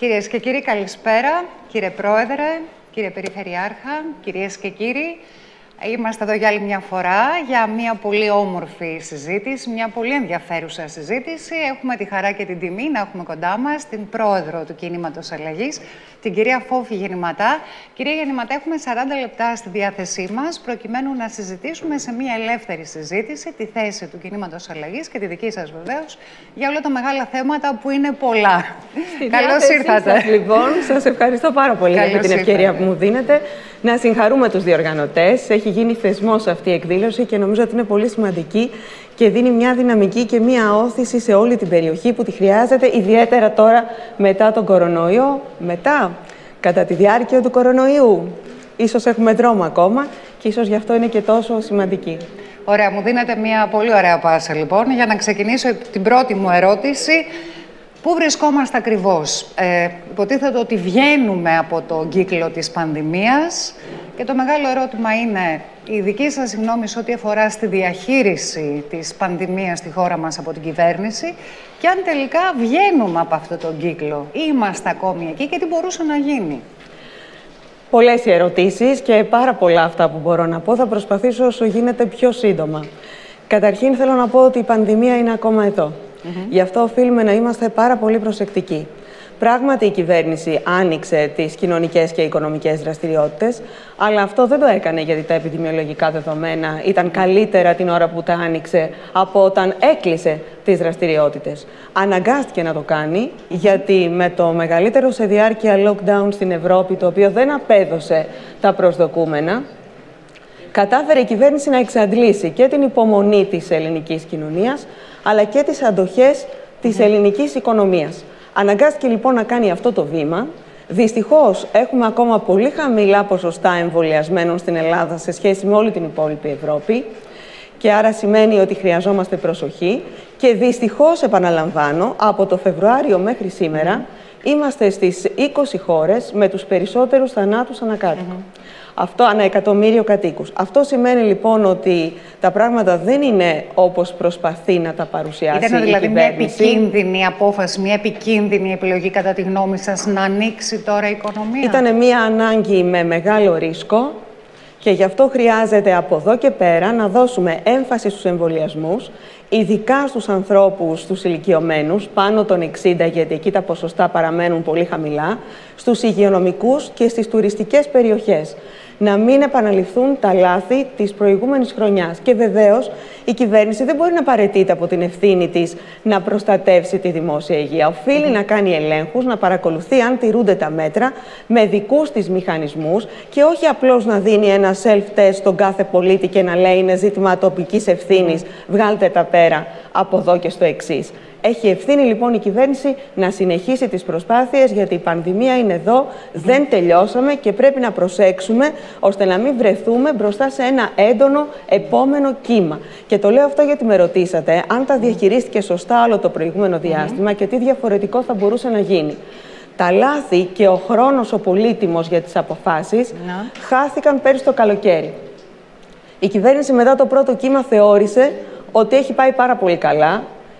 Κυρίες και κύριοι, καλησπέρα. Κύριε Πρόεδρε, κύριε Περιφερειάρχα, κυρίες και κύριοι. Είμαστε εδώ για άλλη μια φορά για μια πολύ όμορφη συζήτηση, μια πολύ ενδιαφέρουσα συζήτηση. Έχουμε τη χαρά και την τιμή να έχουμε κοντά μας την πρόεδρο του Κινήματος Αλλαγής, την κυρία Φόφη Γεννηματά. Κυρία Γεννηματά, έχουμε 40 λεπτά στη διάθεσή μας προκειμένου να συζητήσουμε σε μια ελεύθερη συζήτηση τη θέση του Κινήματος Αλλαγής και τη δική σας βεβαίως για όλα τα μεγάλα θέματα που είναι πολλά. Καλώς ήρθατε. Σας, λοιπόν, σας ευχαριστώ πάρα πολύ για την ευκαιρία που μου δίνετε. Να συγχαρούμε τους διοργανωτές. Έχει γίνει θεσμός αυτή η εκδήλωση και νομίζω ότι είναι πολύ σημαντική και δίνει μια δυναμική και μια όθηση σε όλη την περιοχή που τη χρειάζεται, ιδιαίτερα τώρα μετά τον κορονοϊό, κατά τη διάρκεια του κορονοϊού. Ίσως έχουμε δρόμο ακόμα και ίσως γι' αυτό είναι και τόσο σημαντική. Ωραία, μου δίνετε μια πολύ ωραία πάσα λοιπόν για να ξεκινήσω την πρώτη μου ερώτηση. Πού βρισκόμαστε ακριβώς? Υποτίθεται ότι βγαίνουμε από τον κύκλο της πανδημίας και το μεγάλο ερώτημα είναι η δική σας γνώμη σε ό,τι αφορά στη διαχείριση της πανδημίας στη χώρα μας από την κυβέρνηση και αν τελικά βγαίνουμε από αυτόν τον κύκλο ή είμαστε ακόμη εκεί και τι μπορούσε να γίνει. Πολλές οι ερωτήσεις και πάρα πολλά αυτά που μπορώ να πω. Θα προσπαθήσω όσο γίνεται πιο σύντομα. Καταρχήν θέλω να πω ότι η πανδημία είναι ακόμα εδώ. Γι' αυτό οφείλουμε να είμαστε πάρα πολύ προσεκτικοί. Πράγματι, η κυβέρνηση άνοιξε τις κοινωνικές και οικονομικές δραστηριότητες, αλλά αυτό δεν το έκανε γιατί τα επιδημιολογικά δεδομένα ήταν καλύτερα την ώρα που τα άνοιξε από όταν έκλεισε τις δραστηριότητες. Αναγκάστηκε να το κάνει, γιατί με το μεγαλύτερο σε διάρκεια lockdown στην Ευρώπη, το οποίο δεν απέδωσε τα προσδοκούμενα, κατάφερε η κυβέρνηση να εξαντλήσει και την υπομονή της ελληνικής κοινωνίας, αλλά και τις αντοχές της ελληνικής οικονομίας. Αναγκάστηκε λοιπόν να κάνει αυτό το βήμα. Δυστυχώς έχουμε ακόμα πολύ χαμηλά ποσοστά εμβολιασμένων στην Ελλάδα σε σχέση με όλη την υπόλοιπη Ευρώπη και άρα σημαίνει ότι χρειαζόμαστε προσοχή και δυστυχώς, επαναλαμβάνω, από το Φεβρουάριο μέχρι σήμερα είμαστε στις 20 χώρες με τους περισσότερους θανάτους ανακάτοικο. Αυτό ανά εκατομμύριο κατοίκους. Αυτό σημαίνει λοιπόν ότι τα πράγματα δεν είναι όπως προσπαθεί να τα παρουσιάσει Ήταν δηλαδή η κυβέρνηση. Μια επικίνδυνη απόφαση, μια επικίνδυνη επιλογή κατά τη γνώμη σας να ανοίξει τώρα η οικονομία? Ήταν μια ανάγκη με μεγάλο ρίσκο και γι' αυτό χρειάζεται από εδώ και πέρα να δώσουμε έμφαση στους εμβολιασμούς, ειδικά στους ανθρώπους, στους ηλικιωμένους, πάνω των 60, γιατί εκεί τα ποσοστά παραμένουν πολύ χαμηλά, στους υγειονομικούς και στις τουριστικές περιοχές. Να μην επαναληφθούν τα λάθη της προηγούμενης χρονιάς. Και βεβαίως η κυβέρνηση δεν μπορεί να παραιτείται από την ευθύνη της να προστατεύσει τη δημόσια υγεία. Οφείλει να κάνει ελέγχους, να παρακολουθεί αν τηρούνται τα μέτρα με δικούς της μηχανισμούς και όχι απλώς να δίνει ένα self-test στον κάθε πολίτη και να λέει είναι ζήτημα τοπικής ευθύνης, βγάλτε τα πέρα από εδώ και στο εξής. Έχει ευθύνη λοιπόν η κυβέρνηση να συνεχίσει τις προσπάθειες γιατί η πανδημία είναι εδώ, δεν τελειώσαμε και πρέπει να προσέξουμε ώστε να μην βρεθούμε μπροστά σε ένα έντονο επόμενο κύμα. Και το λέω αυτό γιατί με ρωτήσατε αν τα διαχειρίστηκε σωστά όλο το προηγούμενο διάστημα και τι διαφορετικό θα μπορούσε να γίνει. Τα λάθη και ο χρόνος ο πολύτιμος για τις αποφάσεις χάθηκαν πέρυσι το καλοκαίρι. Η κυβέρνηση μετά το πρώτο κύμα θεώρησε ότι έχει πάει πάρα πολύ καλά.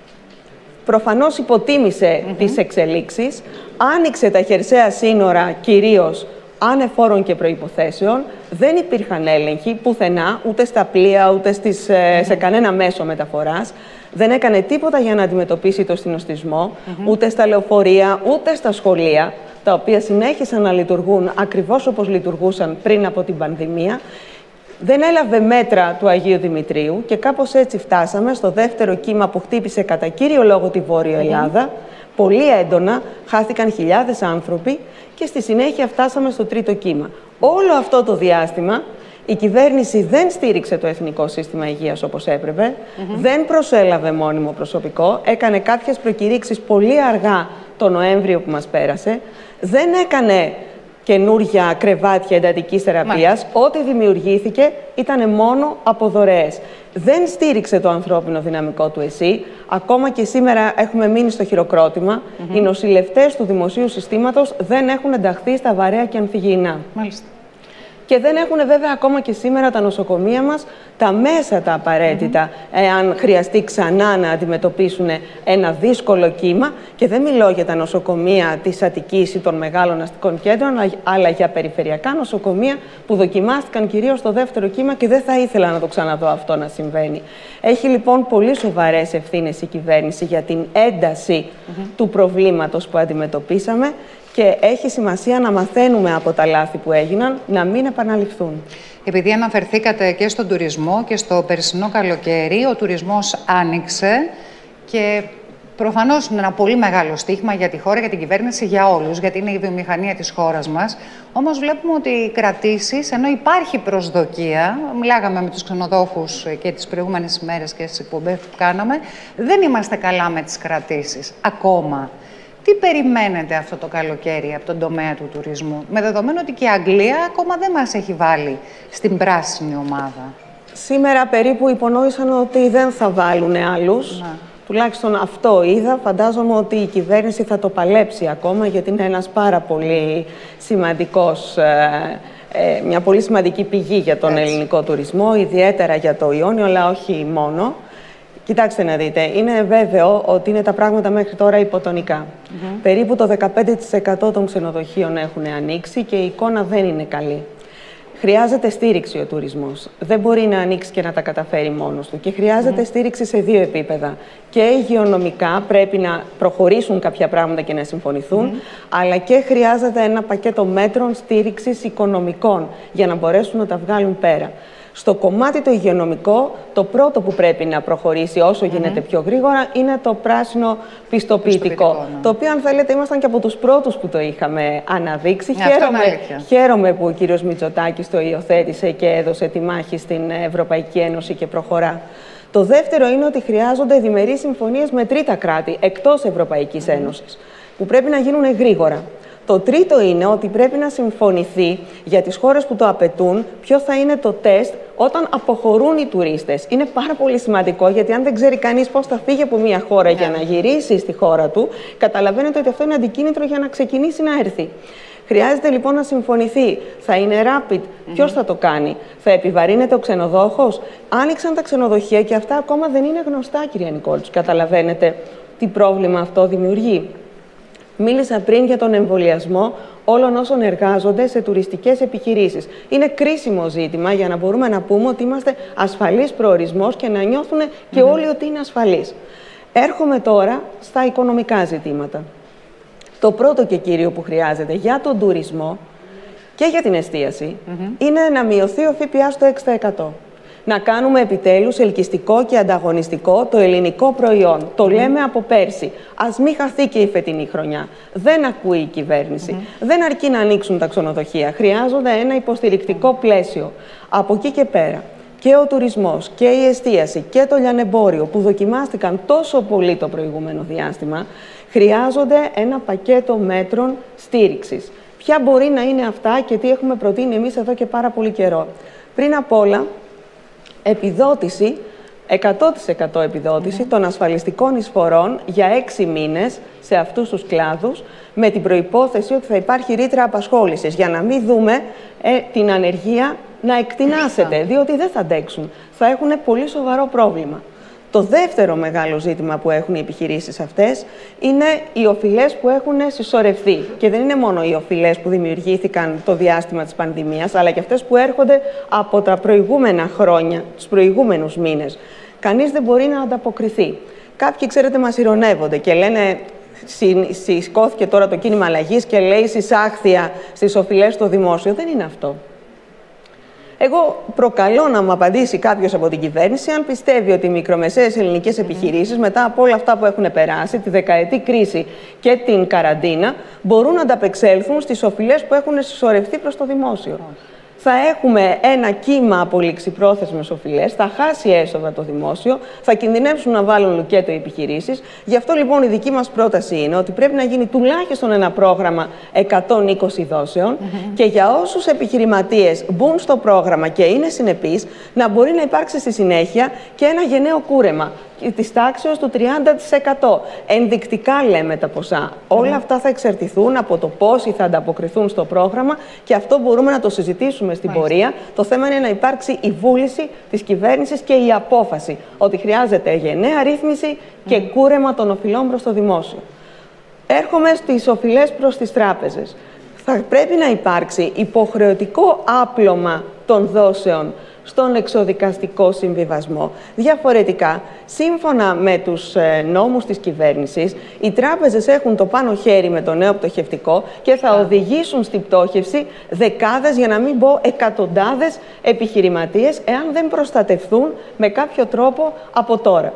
Προφανώς υποτίμησε τις εξελίξεις, άνοιξε τα χερσαία σύνορα κυρίως ανεφόρων και προϋποθέσεων, δεν υπήρχαν έλεγχοι πουθενά, ούτε στα πλοία, ούτε σε κανένα μέσο μεταφοράς. Δεν έκανε τίποτα για να αντιμετωπίσει το συνοστισμό, ούτε στα λεωφορεία, ούτε στα σχολεία, τα οποία συνέχισαν να λειτουργούν ακριβώς όπως λειτουργούσαν πριν από την πανδημία. Δεν έλαβε μέτρα του Αγίου Δημητρίου και κάπως έτσι φτάσαμε στο δεύτερο κύμα που χτύπησε κατά κύριο λόγο τη Βόρειο Ελλάδα. Πολύ έντονα, χάθηκαν χιλιάδες άνθρωποι και στη συνέχεια φτάσαμε στο τρίτο κύμα. Όλο αυτό το διάστημα η κυβέρνηση δεν στήριξε το Εθνικό Σύστημα Υγείας όπως έπρεπε, δεν προσέλαβε μόνιμο προσωπικό, έκανε κάποιες προκηρύξεις πολύ αργά το Νοέμβριο που μας πέρασε, δεν έκανε καινούργια κρεβάτια εντατικής θεραπείας. Ό,τι δημιουργήθηκε ήταν μόνο από δωρεές. Δεν στήριξε το ανθρώπινο δυναμικό του ΕΣΥ. Ακόμα και σήμερα έχουμε μείνει στο χειροκρότημα. Οι νοσηλευτές του δημοσίου συστήματος δεν έχουν ενταχθεί στα βαρέα και αμφιγεινά. Μάλιστα. Και δεν έχουν βέβαια ακόμα και σήμερα τα νοσοκομεία μας τα μέσα τα απαραίτητα, εάν χρειαστεί ξανά να αντιμετωπίσουν ένα δύσκολο κύμα. Και δεν μιλώ για τα νοσοκομεία της Αττικής ή των μεγάλων αστικών κέντρων, αλλά για περιφερειακά νοσοκομεία που δοκιμάστηκαν κυρίως στο δεύτερο κύμα και δεν θα ήθελα να το ξαναδώ αυτό να συμβαίνει. Έχει λοιπόν πολύ σοβαρές ευθύνες η κυβέρνηση για την ένταση του προβλήματος που αντιμετωπίσαμε. Και έχει σημασία να μαθαίνουμε από τα λάθη που έγιναν, να μην επαναληφθούν. Επειδή αναφερθήκατε και στον τουρισμό και στο περσινό καλοκαίρι, ο τουρισμός άνοιξε και προφανώς είναι ένα πολύ μεγάλο στοίχημα για τη χώρα, για την κυβέρνηση, για όλους, γιατί είναι η βιομηχανία της χώρας μας. Όμως βλέπουμε ότι οι κρατήσεις, ενώ υπάρχει προσδοκία, μιλάγαμε με τους ξενοδόχους και τις προηγούμενες ημέρες και στις εκπομπές που κάναμε, δεν είμαστε καλά με τις κρατήσεις ακόμα. Τι περιμένετε αυτό το καλοκαίρι από τον τομέα του τουρισμού, με δεδομένο ότι και η Αγγλία ακόμα δεν μας έχει βάλει στην πράσινη ομάδα? Σήμερα περίπου υπονόησαν ότι δεν θα βάλουν άλλους. Τουλάχιστον αυτό είδα. Φαντάζομαι ότι η κυβέρνηση θα το παλέψει ακόμα, γιατί είναι ένας πάρα πολύ σημαντικός, μια πολύ σημαντική πηγή για τον ελληνικό τουρισμό, ιδιαίτερα για το Ιόνιο, αλλά όχι μόνο. Κοιτάξτε να δείτε, είναι βέβαιο ότι είναι τα πράγματα μέχρι τώρα υποτονικά. Περίπου το 15% των ξενοδοχείων έχουν ανοίξει και η εικόνα δεν είναι καλή. Χρειάζεται στήριξη ο τουρισμός. Δεν μπορεί να ανοίξει και να τα καταφέρει μόνος του. Και χρειάζεται στήριξη σε δύο επίπεδα. Και υγειονομικά πρέπει να προχωρήσουν κάποια πράγματα και να συμφωνηθούν, αλλά και χρειάζεται ένα πακέτο μέτρων στήριξης οικονομικών για να μπορέσουν να τα βγάλουν πέρα. Στο κομμάτι το υγειονομικό, το πρώτο που πρέπει να προχωρήσει όσο γίνεται πιο γρήγορα είναι το πράσινο πιστοποιητικό. Το οποίο, αν θέλετε, ήμασταν και από τους πρώτους που το είχαμε αναδείξει. Χαίρομαι που ο κύριος Μητσοτάκης το υιοθέτησε και έδωσε τη μάχη στην Ευρωπαϊκή Ένωση και προχωρά. Το δεύτερο είναι ότι χρειάζονται διμερείς συμφωνίες με τρίτα κράτη εκτός Ευρωπαϊκής Ένωσης, που πρέπει να γίνουν γρήγορα. Το τρίτο είναι ότι πρέπει να συμφωνηθεί για τις χώρες που το απαιτούν ποιο θα είναι το τεστ όταν αποχωρούν οι τουρίστες. Είναι πάρα πολύ σημαντικό, γιατί αν δεν ξέρει κανείς πώς θα φύγει από μια χώρα για να γυρίσει στη χώρα του, καταλαβαίνετε ότι αυτό είναι αντικίνητρο για να ξεκινήσει να έρθει. Χρειάζεται λοιπόν να συμφωνηθεί. Θα είναι rapid. Ποιος θα το κάνει? Θα επιβαρύνεται ο ξενοδόχος? Άνοιξαν τα ξενοδοχεία και αυτά ακόμα δεν είναι γνωστά, κυρία Νικόλτσου. Καταλαβαίνετε τι πρόβλημα αυτό δημιουργεί. Μίλησα πριν για τον εμβολιασμό όλων όσων εργάζονται σε τουριστικές επιχειρήσεις. Είναι κρίσιμο ζήτημα για να μπορούμε να πούμε ότι είμαστε ασφαλής προορισμός και να νιώθουν και όλοι ότι είναι ασφαλείς. Έρχομαι τώρα στα οικονομικά ζητήματα. Το πρώτο και κύριο που χρειάζεται για τον τουρισμό και για την εστίαση είναι να μειωθεί ο ΦΠΑ στο 6%. Να κάνουμε επιτέλους ελκυστικό και ανταγωνιστικό το ελληνικό προϊόν. Το λέμε από πέρσι. Ας μην χαθεί και η φετινή χρονιά. Δεν ακούει η κυβέρνηση. Δεν αρκεί να ανοίξουν τα ξενοδοχεία. Χρειάζονται ένα υποστηρικτικό πλαίσιο. Από εκεί και πέρα, και ο τουρισμός και η εστίαση και το λιανεμπόριο που δοκιμάστηκαν τόσο πολύ το προηγούμενο διάστημα, χρειάζονται ένα πακέτο μέτρων στήριξης. Ποια μπορεί να είναι αυτά και τι έχουμε προτείνει εμείς εδώ και πάρα πολύ καιρό? Πριν απ' όλα, επιδότηση, 100% επιδότηση των ασφαλιστικών εισφορών για 6 μήνες σε αυτούς τους κλάδους, με την προϋπόθεση ότι θα υπάρχει ρήτρα απασχόλησης, για να μην δούμε την ανεργία να εκτινάσεται, διότι δεν θα αντέξουν. Θα έχουν πολύ σοβαρό πρόβλημα. Το δεύτερο μεγάλο ζήτημα που έχουν οι επιχειρήσεις αυτές είναι οι οφειλές που έχουν συσσωρευτεί. Και δεν είναι μόνο οι οφειλές που δημιουργήθηκαν το διάστημα της πανδημίας, αλλά και αυτές που έρχονται από τα προηγούμενα χρόνια, τους προηγούμενους μήνες. Κανείς δεν μπορεί να ανταποκριθεί. Κάποιοι, ξέρετε, μας ειρωνεύονται και λένε, σηκώθηκε τώρα το κίνημα αλλαγής και λέει συσάχθεια στις οφειλές στο δημόσιο. Δεν είναι αυτό. Εγώ προκαλώ να μου απαντήσει κάποιος από την κυβέρνηση αν πιστεύει ότι οι μικρομεσαίες ελληνικές επιχειρήσεις, μετά από όλα αυτά που έχουν περάσει, τη δεκαετή κρίση και την καραντίνα, μπορούν να ανταπεξέλθουν στις οφειλές που έχουν συσσωρευτεί προς το δημόσιο. Θα έχουμε ένα κύμα από ληξιπρόθεσμες οφειλές, θα χάσει έσοδα το δημόσιο, θα κινδυνεύσουν να βάλουν λουκέτο οι επιχειρήσεις. Γι' αυτό λοιπόν η δική μας πρόταση είναι ότι πρέπει να γίνει τουλάχιστον ένα πρόγραμμα 120 δόσεων και για όσους επιχειρηματίες μπουν στο πρόγραμμα και είναι συνεπείς, να μπορεί να υπάρξει στη συνέχεια και ένα γενναίο κούρεμα. της τάξεως του 30%. Ενδεικτικά λέμε τα ποσά. Όλα αυτά θα εξαρτηθούν από το πόσοι θα ανταποκριθούν στο πρόγραμμα και αυτό μπορούμε να το συζητήσουμε στην πορεία. Το θέμα είναι να υπάρξει η βούληση της κυβέρνησης και η απόφαση ότι χρειάζεται γενναία ρύθμιση και κούρεμα των οφειλών προς το δημόσιο. Έρχομαι στις οφειλές προς τις τράπεζες. Θα πρέπει να υπάρξει υποχρεωτικό άπλωμα των δόσεων στον εξοδικαστικό συμβιβασμό. Διαφορετικά, σύμφωνα με τους νόμους της κυβέρνησης, οι τράπεζες έχουν το πάνω χέρι με το νέο πτωχευτικό και θα οδηγήσουν στην πτώχευση δεκάδες, για να μην πω εκατοντάδες επιχειρηματίες, εάν δεν προστατευθούν με κάποιο τρόπο από τώρα.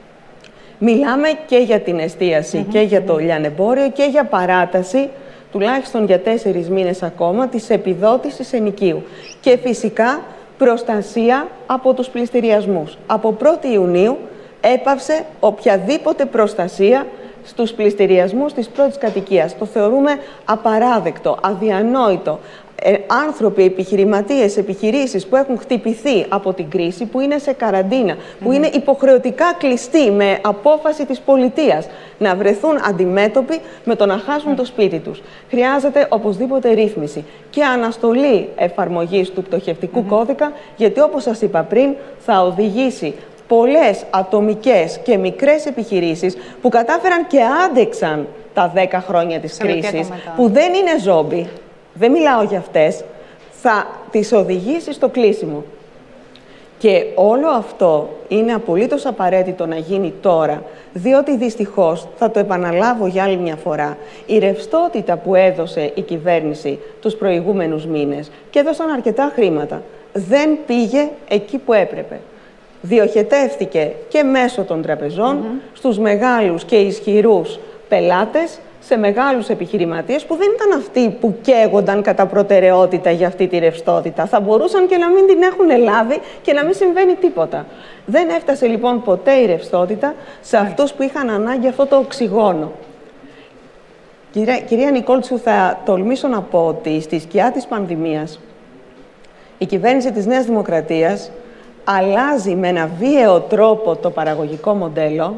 Μιλάμε και για την εστίαση και για το λιανεμπόριο και για παράταση τουλάχιστον για 4 μήνες ακόμα της επιδότησης ενοικίου. Και φυσικά προστασία από τους πληστηριασμούς. Από 1η Ιουνίου έπαυσε οποιαδήποτε προστασία στους πληστηριασμούς της πρώτης κατοικίας. Το θεωρούμε απαράδεκτο, αδιανόητο. Άνθρωποι, επιχειρηματίες, επιχειρήσεις που έχουν χτυπηθεί από την κρίση, που είναι σε καραντίνα, που είναι υποχρεωτικά κλειστοί με απόφαση της πολιτείας να βρεθούν αντιμέτωποι με το να χάσουν το σπίτι τους. Χρειάζεται οπωσδήποτε ρύθμιση και αναστολή εφαρμογής του πτωχευτικού κώδικα, γιατί όπως σας είπα πριν, θα οδηγήσει πολλές ατομικές και μικρές επιχειρήσεις που κατάφεραν και άντεξαν τα 10 χρόνια της κρίσης, που δεν είναι ζόμπι. Δεν μιλάω για αυτές, θα τις οδηγήσει στο κλείσιμο. Και όλο αυτό είναι απολύτως απαραίτητο να γίνει τώρα, διότι δυστυχώς, θα το επαναλάβω για άλλη μια φορά, η ρευστότητα που έδωσε η κυβέρνηση τους προηγούμενους μήνες και έδωσαν αρκετά χρήματα, δεν πήγε εκεί που έπρεπε. Διοχετεύθηκε και μέσω των τραπεζών στους μεγάλους και ισχυρούς πελάτες, σε μεγάλους επιχειρηματίες που δεν ήταν αυτοί που καίγονταν κατά προτεραιότητα για αυτή τη ρευστότητα. Θα μπορούσαν και να μην την έχουν λάβει και να μην συμβαίνει τίποτα. Δεν έφτασε λοιπόν ποτέ η ρευστότητα σε αυτούς που είχαν ανάγκη αυτό το οξυγόνο. Κυρία Νικόλτσου, θα τολμήσω να πω ότι στη σκιά της πανδημίας η κυβέρνηση της Νέας Δημοκρατίας αλλάζει με ένα βίαιο τρόπο το παραγωγικό μοντέλο,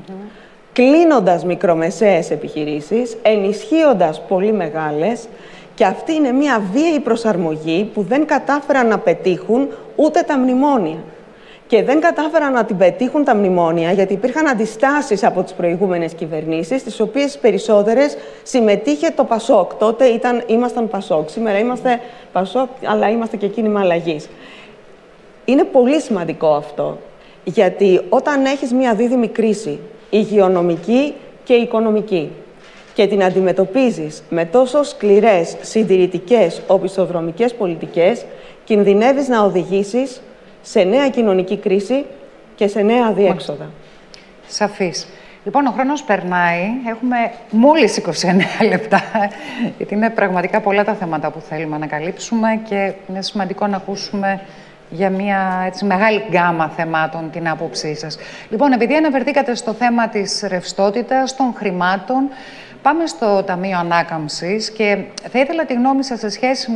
κλείνοντας μικρομεσαίες επιχειρήσεις, ενισχύοντας πολύ μεγάλες, και αυτή είναι μια βίαιη προσαρμογή που δεν κατάφεραν να πετύχουν ούτε τα μνημόνια. Και δεν κατάφεραν να την πετύχουν τα μνημόνια γιατί υπήρχαν αντιστάσεις από τις προηγούμενες κυβερνήσεις, τις οποίες περισσότερες συμμετείχε το Πασόκ. Τότε ήμασταν Πασόκ, σήμερα είμαστε Πασόκ, αλλά είμαστε και κίνημα αλλαγής. Είναι πολύ σημαντικό αυτό, γιατί όταν έχεις μια δίδυμη κρίση, υγειονομική και οικονομική, και την αντιμετωπίζεις με τόσο σκληρές, συντηρητικές, οπισθοδρομικές πολιτικές, κινδυνεύεις να οδηγήσεις σε νέα κοινωνική κρίση και σε νέα αδιέξοδα. Σαφής. Λοιπόν, ο χρόνος περνάει. Έχουμε μόλις 29 λεπτά, γιατί είναι πραγματικά πολλά τα θέματα που θέλουμε να καλύψουμε και είναι σημαντικό να ακούσουμε για μια έτσι μεγάλη γκάμα θεμάτων την άποψή σας. Λοιπόν, επειδή αναφερθήκατε στο θέμα της ρευστότητας, των χρημάτων, πάμε στο Ταμείο Ανάκαμψης και θα ήθελα τη γνώμη σας σε σχέση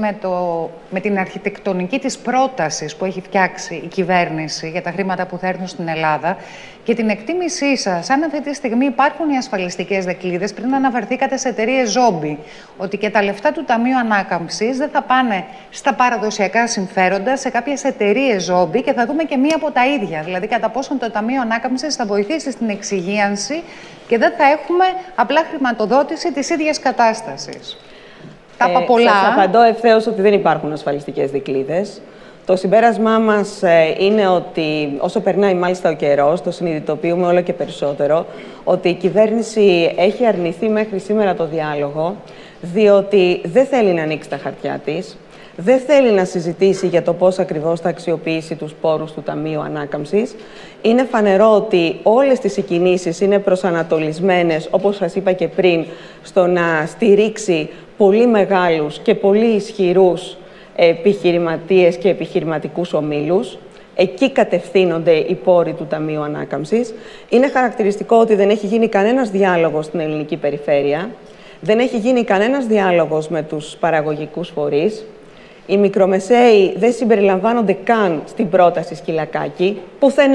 με την αρχιτεκτονική της πρότασης που έχει φτιάξει η κυβέρνηση για τα χρήματα που θα έρθουν στην Ελλάδα και την εκτίμησή σας, αν αυτή τη στιγμή υπάρχουν οι ασφαλιστικές δεκλίδες, πριν αναφερθήκατε σε εταιρείες ζόμπι, ότι και τα λεφτά του Ταμείου Ανάκαμψης δεν θα πάνε στα παραδοσιακά συμφέροντα, σε κάποιες εταιρείες ζόμπι και θα δούμε και μία από τα ίδια. Δηλαδή, κατά πόσον το Ταμείο Ανάκαμψης θα βοηθήσει στην εξυγίανση και δεν θα έχουμε απλά χρηματοδότηση της ίδιας κατάστασης. Τα είπα πολλά. Σας απαντώ ευθέως ότι δεν υπάρχουν ασφαλιστικές δικλείδες. Το συμπέρασμά μας είναι ότι όσο περνάει μάλιστα ο καιρός, το συνειδητοποιούμε όλο και περισσότερο, ότι η κυβέρνηση έχει αρνηθεί μέχρι σήμερα το διάλογο, διότι δεν θέλει να ανοίξει τα χαρτιά της, δεν θέλει να συζητήσει για το πώς ακριβώς θα αξιοποιήσει τους πόρους του Ταμείου Ανάκαμψης. Είναι φανερό ότι όλες τις κινήσεις είναι προσανατολισμένες, όπως σας είπα και πριν, στο να στηρίξει πολύ μεγάλους και πολύ ισχυρούς επιχειρηματίες και επιχειρηματικούς ομίλους. Εκεί κατευθύνονται οι πόροι του Ταμείου Ανάκαμψης. Είναι χαρακτηριστικό ότι δεν έχει γίνει κανένας διάλογος στην ελληνική περιφέρεια. Δεν έχει γίνει κανένας διάλογος με τους παραγωγικούς φορείς. Οι μικρομεσαίοι δεν συμπεριλαμβάνονται καν στην πρόταση Σκυλακάκη, πουθενά.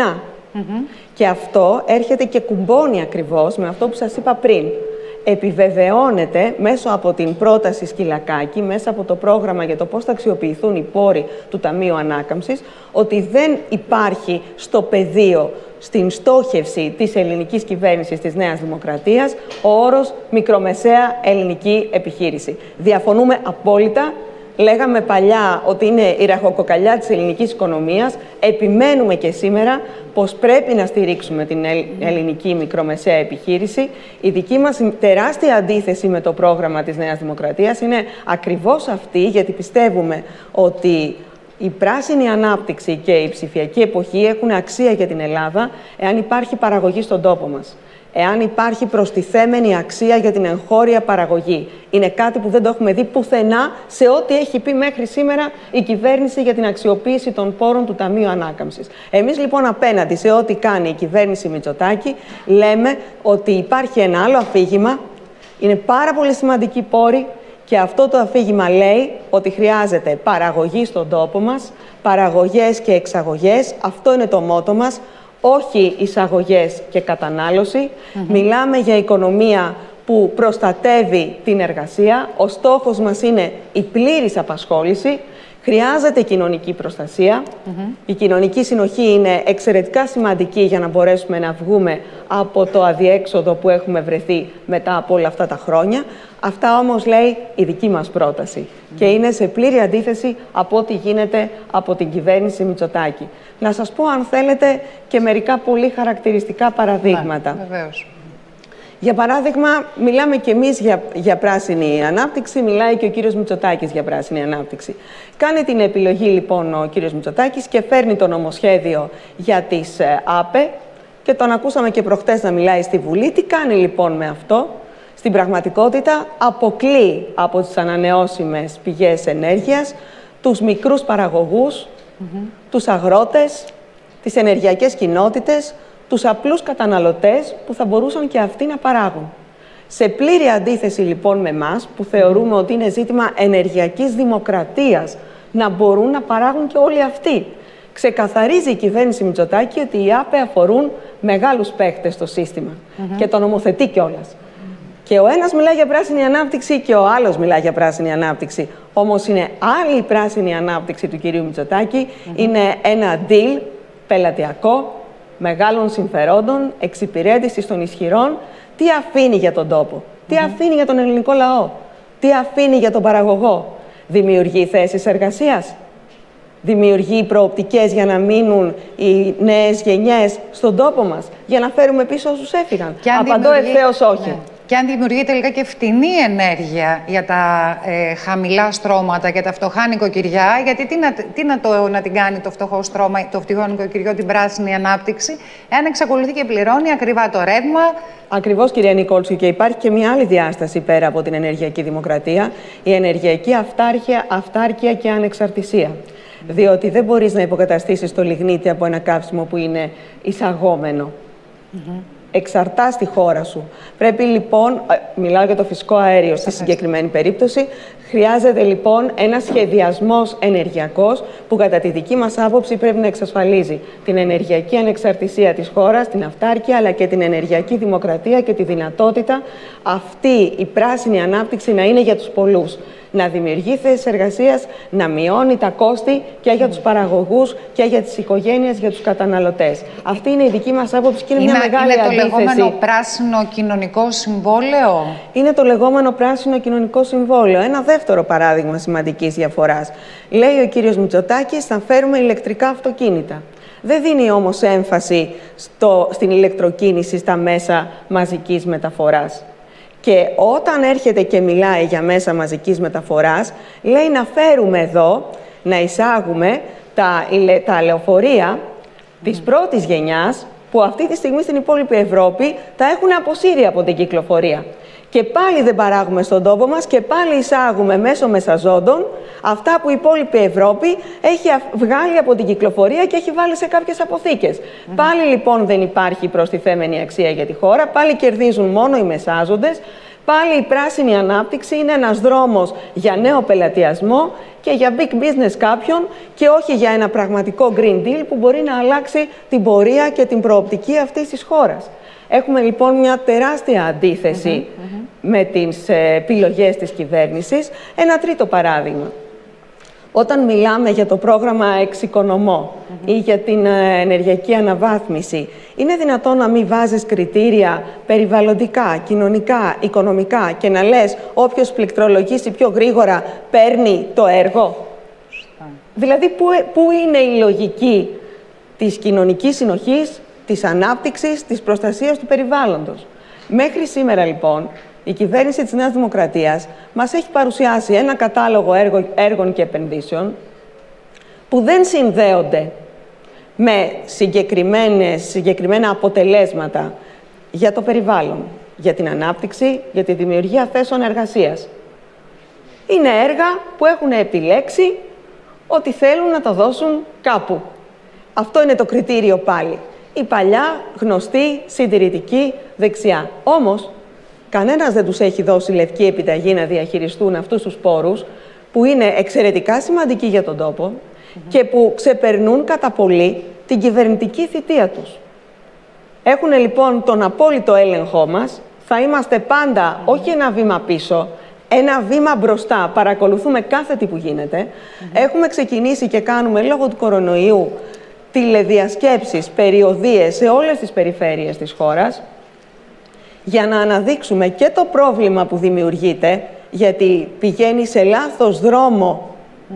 Και αυτό έρχεται και κουμπώνει ακριβώς με αυτό που σας είπα πριν. Επιβεβαιώνεται μέσω από την πρόταση Σκυλακάκη, μέσα από το πρόγραμμα για το πώς θα αξιοποιηθούν οι πόροι του Ταμείου Ανάκαμψης, ότι δεν υπάρχει στο πεδίο, στην στόχευση της ελληνικής κυβέρνησης της Νέας Δημοκρατίας, ο όρος μικρομεσαία ελληνική επιχείρηση. Διαφωνούμε απόλυτα. Λέγαμε παλιά ότι είναι η ραχοκοκαλιά της ελληνικής οικονομίας. Επιμένουμε και σήμερα πως πρέπει να στηρίξουμε την ελληνική μικρομεσαία επιχείρηση. Η δική μας τεράστια αντίθεση με το πρόγραμμα της Νέας Δημοκρατίας είναι ακριβώς αυτή, γιατί πιστεύουμε ότι η πράσινη ανάπτυξη και η ψηφιακή εποχή έχουν αξία για την Ελλάδα εάν υπάρχει παραγωγή στον τόπο μας. Εάν υπάρχει προστιθέμενη αξία για την εγχώρια παραγωγή. Είναι κάτι που δεν το έχουμε δει πουθενά σε ό,τι έχει πει μέχρι σήμερα η κυβέρνηση για την αξιοποίηση των πόρων του Ταμείου Ανάκαμψης. Εμείς λοιπόν απέναντι σε ό,τι κάνει η κυβέρνηση Μητσοτάκη λέμε ότι υπάρχει ένα άλλο αφήγημα, είναι πάρα πολύ σημαντική πόρη και αυτό το αφήγημα λέει ότι χρειάζεται παραγωγή στον τόπο μας, παραγωγές και εξαγωγές, αυτό είναι το μότο μας. Όχι εισαγωγές και κατανάλωση. Μιλάμε για οικονομία που προστατεύει την εργασία. Ο στόχος μας είναι η πλήρης απασχόληση. Χρειάζεται κοινωνική προστασία. Η κοινωνική συνοχή είναι εξαιρετικά σημαντική για να μπορέσουμε να βγούμε από το αδιέξοδο που έχουμε βρεθεί μετά από όλα αυτά τα χρόνια. Αυτά όμως λέει η δική μας πρόταση και είναι σε πλήρη αντίθεση από ό,τι γίνεται από την κυβέρνηση Μητσοτάκη. Να σας πω, αν θέλετε, και μερικά πολύ χαρακτηριστικά παραδείγματα. Βεβαίως. Για παράδειγμα, μιλάμε κι εμείς για πράσινη ανάπτυξη, μιλάει και ο κύριος Μητσοτάκης για πράσινη ανάπτυξη. Κάνει την επιλογή λοιπόν ο κύριος Μητσοτάκης και φέρνει το νομοσχέδιο για τις ΑΠΕ και τον ακούσαμε και προχτές να μιλάει στη Βουλή. Τι κάνει λοιπόν με αυτό? Στην πραγματικότητα αποκλεί από τις ανανεώσιμες πηγές ενέργειας τους μικρούς παραγωγούς, τους αγρότες, τις ενεργειακές κοινότητες, τους απλούς καταναλωτές που θα μπορούσαν και αυτοί να παράγουν. Σε πλήρη αντίθεση λοιπόν με εμάς που θεωρούμε ότι είναι ζήτημα ενεργειακής δημοκρατίας να μπορούν να παράγουν και όλοι αυτοί. Ξεκαθαρίζει η κυβέρνηση Μητσοτάκη ότι οι ΑΠΕ αφορούν μεγάλους παίχτες στο σύστημα και το νομοθετεί κιόλας. Και ο ένας μιλάει για πράσινη ανάπτυξη και ο άλλος μιλάει για πράσινη ανάπτυξη. Όμως είναι άλλη η πράσινη ανάπτυξη του κυρίου Μητσοτάκη. Είναι ένα deal πελατειακό, μεγάλων συμφερόντων, εξυπηρέτησης των ισχυρών. Τι αφήνει για τον τόπο, τι αφήνει για τον ελληνικό λαό, τι αφήνει για τον παραγωγό? Δημιουργεί θέσεις εργασίας, δημιουργεί προοπτικές για να μείνουν οι νέες γενιές στον τόπο μας, για να φέρουμε πίσω όσους έφυγαν? Απαντώ ευθέως όχι. Ναι. Και αν δημιουργεί τελικά και φτηνή ενέργεια για τα χαμηλά στρώματα και τα φτωχά νοικοκυριά, γιατί να την κάνει το φτωχό στρώμα, το φτωχό νοικοκυριό την πράσινη ανάπτυξη, εάν εξακολουθεί και πληρώνει ακριβά το ρεύμα. Ακριβώς, κυρία Νικόλτσου, και υπάρχει και μια άλλη διάσταση πέρα από την ενεργειακή δημοκρατία, η ενεργειακή αυτάρκεια και ανεξαρτησία. Διότι δεν μπορείς να υποκαταστήσεις το λιγνίτη από ένα καύσιμο που είναι εισαγόμενο. Εξαρτάς τη χώρα σου. Πρέπει λοιπόν, μιλάω για το φυσικό αέριο στη συγκεκριμένη περίπτωση, χρειάζεται λοιπόν ένας σχεδιασμός ενεργειακός που κατά τη δική μας άποψη πρέπει να εξασφαλίζει την ενεργειακή ανεξαρτησία της χώρας, την αυτάρκεια, αλλά και την ενεργειακή δημοκρατία και τη δυνατότητα αυτή η πράσινη ανάπτυξη να είναι για τους πολλούς. Να δημιουργεί θέσεις εργασίας, να μειώνει τα κόστη και για τους παραγωγούς και για τις οικογένειες, για τους καταναλωτές. Αυτή είναι η δική μας άποψη και είναι μια μεγάλη αντίθεση. Είναι το λεγόμενο πράσινο κοινωνικό συμβόλαιο. Είναι το λεγόμενο πράσινο κοινωνικό συμβόλαιο. Ένα δεύτερο παράδειγμα σημαντικής διαφοράς. Λέει ο κύριος Μητσοτάκης, θα φέρουμε ηλεκτρικά αυτοκίνητα. Δεν δίνει όμως έμφαση στην ηλεκτροκίνηση στα μέσα μαζικής μεταφοράς. Και όταν έρχεται και μιλάει για μέσα μεταφοράς, λέει να φέρουμε εδώ, να εισάγουμε τα λεωφορεία της πρώτης γενιάς, που αυτή τη στιγμή στην υπόλοιπη Ευρώπη τα έχουν αποσύρει από την κυκλοφορία. Και πάλι δεν παράγουμε στον τόπο μας και πάλι εισάγουμε μέσω μεσαζόντων αυτά που η υπόλοιπη Ευρώπη έχει βγάλει από την κυκλοφορία και έχει βάλει σε κάποιες αποθήκες. Πάλι λοιπόν δεν υπάρχει προστιθέμενη αξία για τη χώρα, πάλι κερδίζουν μόνο οι μεσάζοντες, Πάλι η πράσινη ανάπτυξη είναι ένας δρόμος για νέο πελατειασμό και για big business κάποιον και όχι για ένα πραγματικό Green Deal που μπορεί να αλλάξει την πορεία και την προοπτική αυτής της χώρας. Έχουμε λοιπόν μια τεράστια αντίθεση με τις επιλογές της κυβέρνησης. Ένα τρίτο παράδειγμα. Όταν μιλάμε για το πρόγραμμα Εξοικονομώ ή για την ενεργειακή αναβάθμιση, είναι δυνατόν να μην βάζεις κριτήρια περιβαλλοντικά, κοινωνικά, οικονομικά και να λες όποιος πληκτρολογήσει πιο γρήγορα παίρνει το έργο? Δηλαδή, πού είναι η λογική της κοινωνικής συνοχής, της ανάπτυξης, της προστασίας του περιβάλλοντος? Μέχρι σήμερα, λοιπόν, η κυβέρνηση της Νέας Δημοκρατίας μας έχει παρουσιάσει ένα κατάλογο έργων και επενδύσεων που δεν συνδέονται με συγκεκριμένα αποτελέσματα για το περιβάλλον, για την ανάπτυξη, για τη δημιουργία θέσεων εργασίας. Είναι έργα που έχουν επιλέξει ότι θέλουν να τα δώσουν κάπου. Αυτό είναι το κριτήριο πάλι. Η παλιά, γνωστή, συντηρητική δεξιά. Όμως, κανένας δεν τους έχει δώσει λευκή επιταγή να διαχειριστούν αυτούς τους πόρους, που είναι εξαιρετικά σημαντικοί για τον τόπο και που ξεπερνούν κατά πολύ την κυβερνητική θητεία τους. Έχουν λοιπόν τον απόλυτο έλεγχό μας. Θα είμαστε πάντα όχι ένα βήμα πίσω, ένα βήμα μπροστά. Παρακολουθούμε κάθε τι που γίνεται. Έχουμε ξεκινήσει και κάνουμε λόγω του κορονοϊού τηλεδιασκέψεις, περιοδίες σε όλες τις περιφέρειες της χώρας, για να αναδείξουμε και το πρόβλημα που δημιουργείται, γιατί πηγαίνει σε λάθος δρόμο,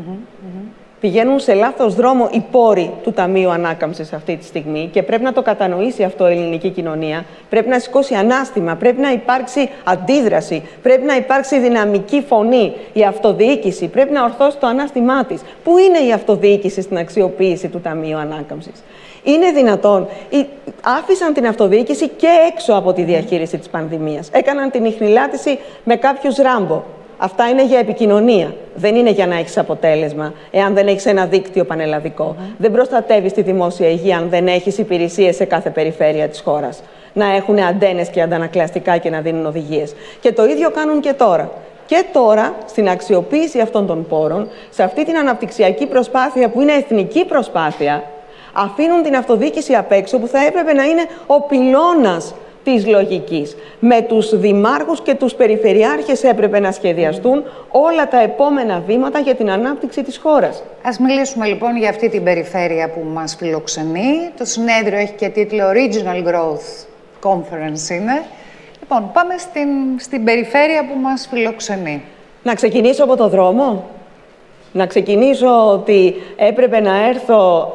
πηγαίνουν σε λάθος δρόμο οι πόροι του Ταμείου Ανάκαμψης αυτή τη στιγμή και πρέπει να το κατανοήσει αυτό η ελληνική κοινωνία. Πρέπει να σηκώσει ανάστημα, πρέπει να υπάρξει αντίδραση, πρέπει να υπάρξει δυναμική φωνή. Η αυτοδιοίκηση πρέπει να ορθώσει το ανάστημά της. Πού είναι η αυτοδιοίκηση στην αξιοποίηση του Ταμείου Ανάκαμψης? Είναι δυνατόν? Άφησαν την αυτοδιοίκηση και έξω από τη διαχείριση της πανδημίας. Έκαναν την ιχνηλάτηση με κάποιους Ράμπο. Αυτά είναι για επικοινωνία. Δεν είναι για να έχεις αποτέλεσμα, εάν δεν έχεις ένα δίκτυο πανελλαδικό. Δεν προστατεύεις τη δημόσια υγεία, αν δεν έχεις υπηρεσίες σε κάθε περιφέρεια της χώρας. Να έχουν αντένες και αντανακλαστικά και να δίνουν οδηγίες. Και το ίδιο κάνουν και τώρα. Και τώρα, στην αξιοποίηση αυτών των πόρων, σε αυτή την αναπτυξιακή προσπάθεια που είναι εθνική προσπάθεια, αφήνουν την αυτοδιοίκηση απ' έξω, που θα έπρεπε να είναι ο πυλώνας της λογικής. Με τους δημάρχους και τους περιφερειάρχες έπρεπε να σχεδιαστούν όλα τα επόμενα βήματα για την ανάπτυξη της χώρας. Ας μιλήσουμε λοιπόν για αυτή την περιφέρεια που μας φιλοξενεί. Το συνέδριο έχει και τίτλο Regional Growth Conference είναι. Λοιπόν, πάμε στην περιφέρεια που μας φιλοξενεί. Να ξεκινήσω από το δρόμο. Να ξεκινήσω ότι έπρεπε να έρθω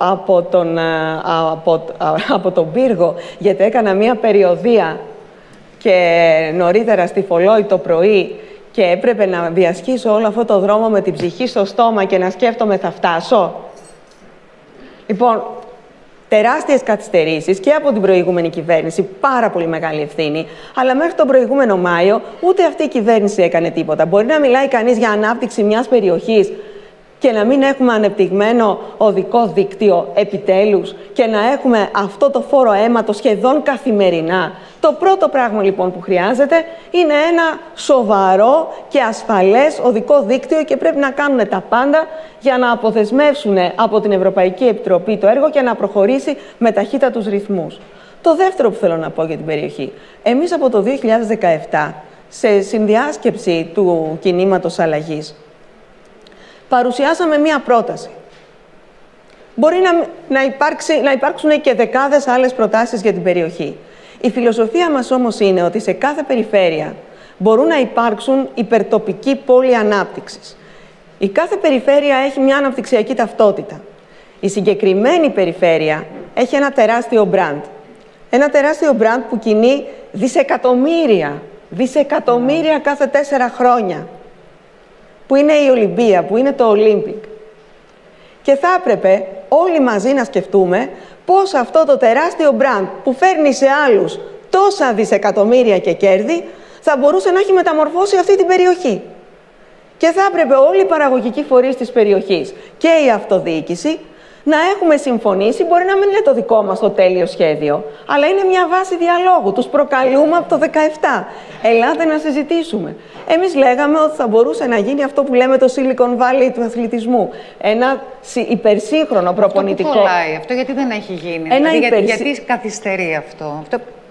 από τον πύργο, γιατί έκανα μία περιοδεία και νωρίτερα στη Φολόη το πρωί και έπρεπε να διασχίσω όλο αυτό το δρόμο με την ψυχή στο στόμα και να σκέφτομαι θα φτάσω. Λοιπόν, τεράστιες καθυστερήσεις και από την προηγούμενη κυβέρνηση, πάρα πολύ μεγάλη ευθύνη, αλλά μέχρι τον προηγούμενο Μάιο ούτε αυτή η κυβέρνηση έκανε τίποτα. Μπορεί να μιλάει κανείς για ανάπτυξη μιας περιοχής και να μην έχουμε ανεπτυγμένο οδικό δίκτυο επιτέλους και να έχουμε αυτό το φόρο αίματος σχεδόν καθημερινά. Το πρώτο πράγμα λοιπόν που χρειάζεται είναι ένα σοβαρό και ασφαλές οδικό δίκτυο και πρέπει να κάνουν τα πάντα για να αποδεσμεύσουν από την Ευρωπαϊκή Επιτροπή το έργο και να προχωρήσει με ταχύτατους ρυθμούς. Το δεύτερο που θέλω να πω για την περιοχή. Εμείς από το 2017, σε συνδιάσκεψη του κινήματος αλλαγής, παρουσιάσαμε μία πρόταση. Μπορεί να υπάρξουν και δεκάδες άλλες προτάσεις για την περιοχή. Η φιλοσοφία μας όμως είναι ότι σε κάθε περιφέρεια μπορούν να υπάρξουν υπερτοπικοί πόλοι ανάπτυξης. Η κάθε περιφέρεια έχει μια αναπτυξιακή ταυτότητα. Η συγκεκριμένη περιφέρεια έχει ένα τεράστιο μπραντ. Ένα τεράστιο μπραντ που κινεί δισεκατομμύρια κάθε 4 χρόνια. Που είναι η Ολυμπία, που είναι το Olympic. Και θα έπρεπε όλοι μαζί να σκεφτούμε πώς αυτό το τεράστιο μπραντ που φέρνει σε άλλους τόσα δισεκατομμύρια και κέρδη θα μπορούσε να έχει μεταμορφώσει αυτή την περιοχή. Και θα έπρεπε όλοι οι παραγωγικοί φορείς της περιοχής και η αυτοδιοίκηση να έχουμε συμφωνήσει, μπορεί να μην είναι το δικό μας το τέλειο σχέδιο, αλλά είναι μια βάση διαλόγου. Τους προκαλούμε από το 17. Ελάτε να συζητήσουμε. Εμείς λέγαμε ότι θα μπορούσε να γίνει αυτό που λέμε το Silicon Valley του αθλητισμού. Ένα υπερσύγχρονο προπονητικό. Αυτό που κολλάει, αυτό γιατί δεν έχει γίνει, γιατί καθυστερεί αυτό.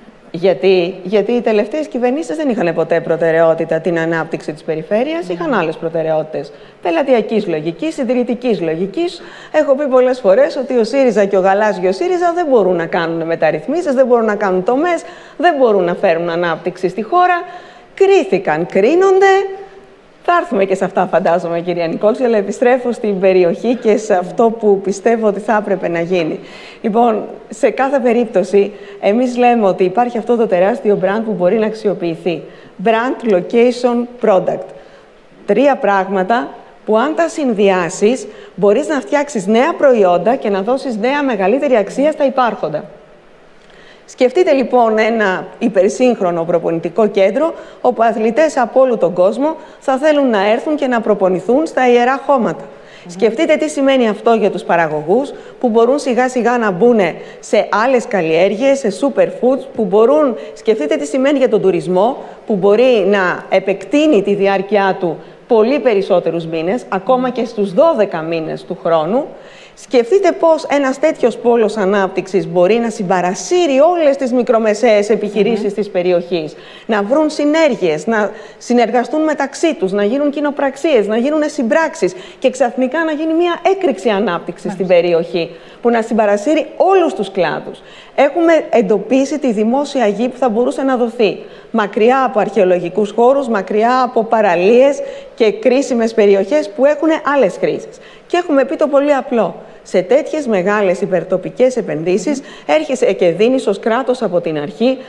Γιατί οι τελευταίες κυβερνήσεις δεν είχαν ποτέ προτεραιότητα την ανάπτυξη της περιφέρειας, είχαν άλλες προτεραιότητες. Πελατειακής λογικής, συντηρητικής λογικής. Έχω πει πολλές φορές ότι ο ΣΥΡΙΖΑ και ο γαλάζιος ΣΥΡΙΖΑ δεν μπορούν να κάνουν μεταρρυθμίσεις, δεν μπορούν να κάνουν τομές, δεν μπορούν να φέρουν ανάπτυξη στη χώρα. Κρίθηκαν, κρίνονται. Θα έρθουμε και σε αυτά, φαντάζομαι, κυρία Νικόλση, αλλά επιστρέφω στην περιοχή και σε αυτό που πιστεύω ότι θα έπρεπε να γίνει. Λοιπόν, σε κάθε περίπτωση, εμείς λέμε ότι υπάρχει αυτό το τεράστιο brand που μπορεί να αξιοποιηθεί. Brand, location, product. 3 πράγματα που αν τα συνδυάσεις, μπορείς να φτιάξεις νέα προϊόντα και να δώσεις νέα μεγαλύτερη αξία στα υπάρχοντα. Σκεφτείτε λοιπόν ένα υπερσύγχρονο προπονητικό κέντρο, όπου αθλητές από όλο τον κόσμο θα θέλουν να έρθουν και να προπονηθούν στα ιερά χώματα. Σκεφτείτε τι σημαίνει αυτό για τους παραγωγούς, που μπορούν σιγά σιγά να μπουν σε άλλες καλλιέργειες, σε superfoods, που μπορούν... Σκεφτείτε τι σημαίνει για τον τουρισμό, που μπορεί να επεκτείνει τη διάρκεια του πολύ περισσότερους μήνες, ακόμα και στους 12 μήνες του χρόνου. Σκεφτείτε πώς ένας τέτοιος πόλος ανάπτυξης μπορεί να συμπαρασύρει όλες τις μικρομεσαίες επιχειρήσεις της περιοχής, να βρουν συνέργειες, να συνεργαστούν μεταξύ τους, να γίνουν κοινοπραξίες, να γίνουν συμπράξεις και ξαφνικά να γίνει μια έκρηξη ανάπτυξης στην περιοχή, που να συμπαρασύρει όλους τους κλάδους. Έχουμε εντοπίσει τη δημόσια γη που θα μπορούσε να δοθεί, μακριά από αρχαιολογικούς χώρους, μακριά από παραλίες και κρίσιμες περιοχές που έχουν άλλες χρήσεις. Και έχουμε πει το πολύ απλό. Σε τέτοιες μεγάλες υπερτοπικές επενδύσεις έρχεσαι και δίνεις ως κράτος από την αρχή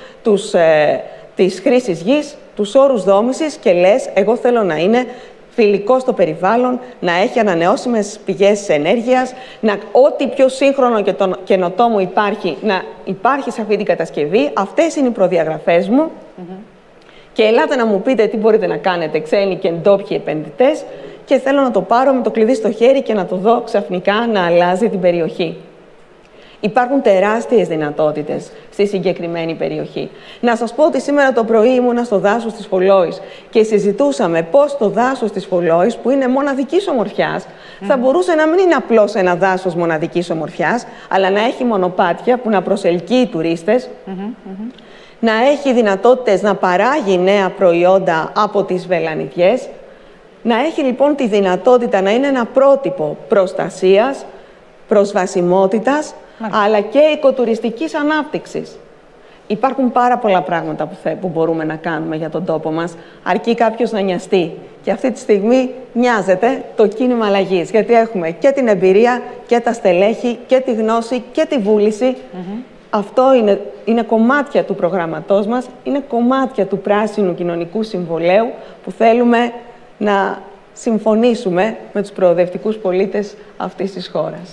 της χρήσης γης, τους όρους δόμησης και λες, εγώ θέλω να είναι φιλικό στο περιβάλλον, να έχει ανανεώσιμες πηγές ενέργειας, ό,τι πιο σύγχρονο και καινοτόμο υπάρχει, να υπάρχει σε αυτή την κατασκευή. Αυτές είναι οι προδιαγραφές μου. Και ελάτε να μου πείτε τι μπορείτε να κάνετε, ξένοι και ντόπιοι επενδυτές, και θέλω να το πάρω με το κλειδί στο χέρι και να το δω ξαφνικά να αλλάζει την περιοχή. Υπάρχουν τεράστιες δυνατότητες στη συγκεκριμένη περιοχή. Να σας πω ότι σήμερα το πρωί ήμουνα στο δάσος της Φωλόης και συζητούσαμε πώς το δάσος της Φωλόης, που είναι μοναδικής ομορφιάς, θα μπορούσε να μην είναι απλώς ένα δάσος μοναδικής ομορφιάς, αλλά να έχει μονοπάτια που να προσελκύει τουρίστες, να έχει δυνατότητες να παράγει νέα προϊόντα από τις βελανιδιές, να έχει λοιπόν τη δυνατότητα να είναι ένα πρότυπο προστασίας, προσβασιμότητας, αλλά και οικοτουριστικής ανάπτυξης. Υπάρχουν πάρα πολλά πράγματα που μπορούμε να κάνουμε για τον τόπο μας, αρκεί κάποιος να νοιαστεί. Και αυτή τη στιγμή νοιάζεται το κίνημα αλλαγής, γιατί έχουμε και την εμπειρία και τα στελέχη και τη γνώση και τη βούληση. Αυτό είναι κομμάτια του προγραμματός μας, είναι κομμάτια του πράσινου κοινωνικού συμβολαίου που θέλουμε να συμφωνήσουμε με τους προοδευτικούς πολίτες αυτής της χώρας.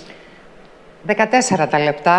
14 τα λεπτά.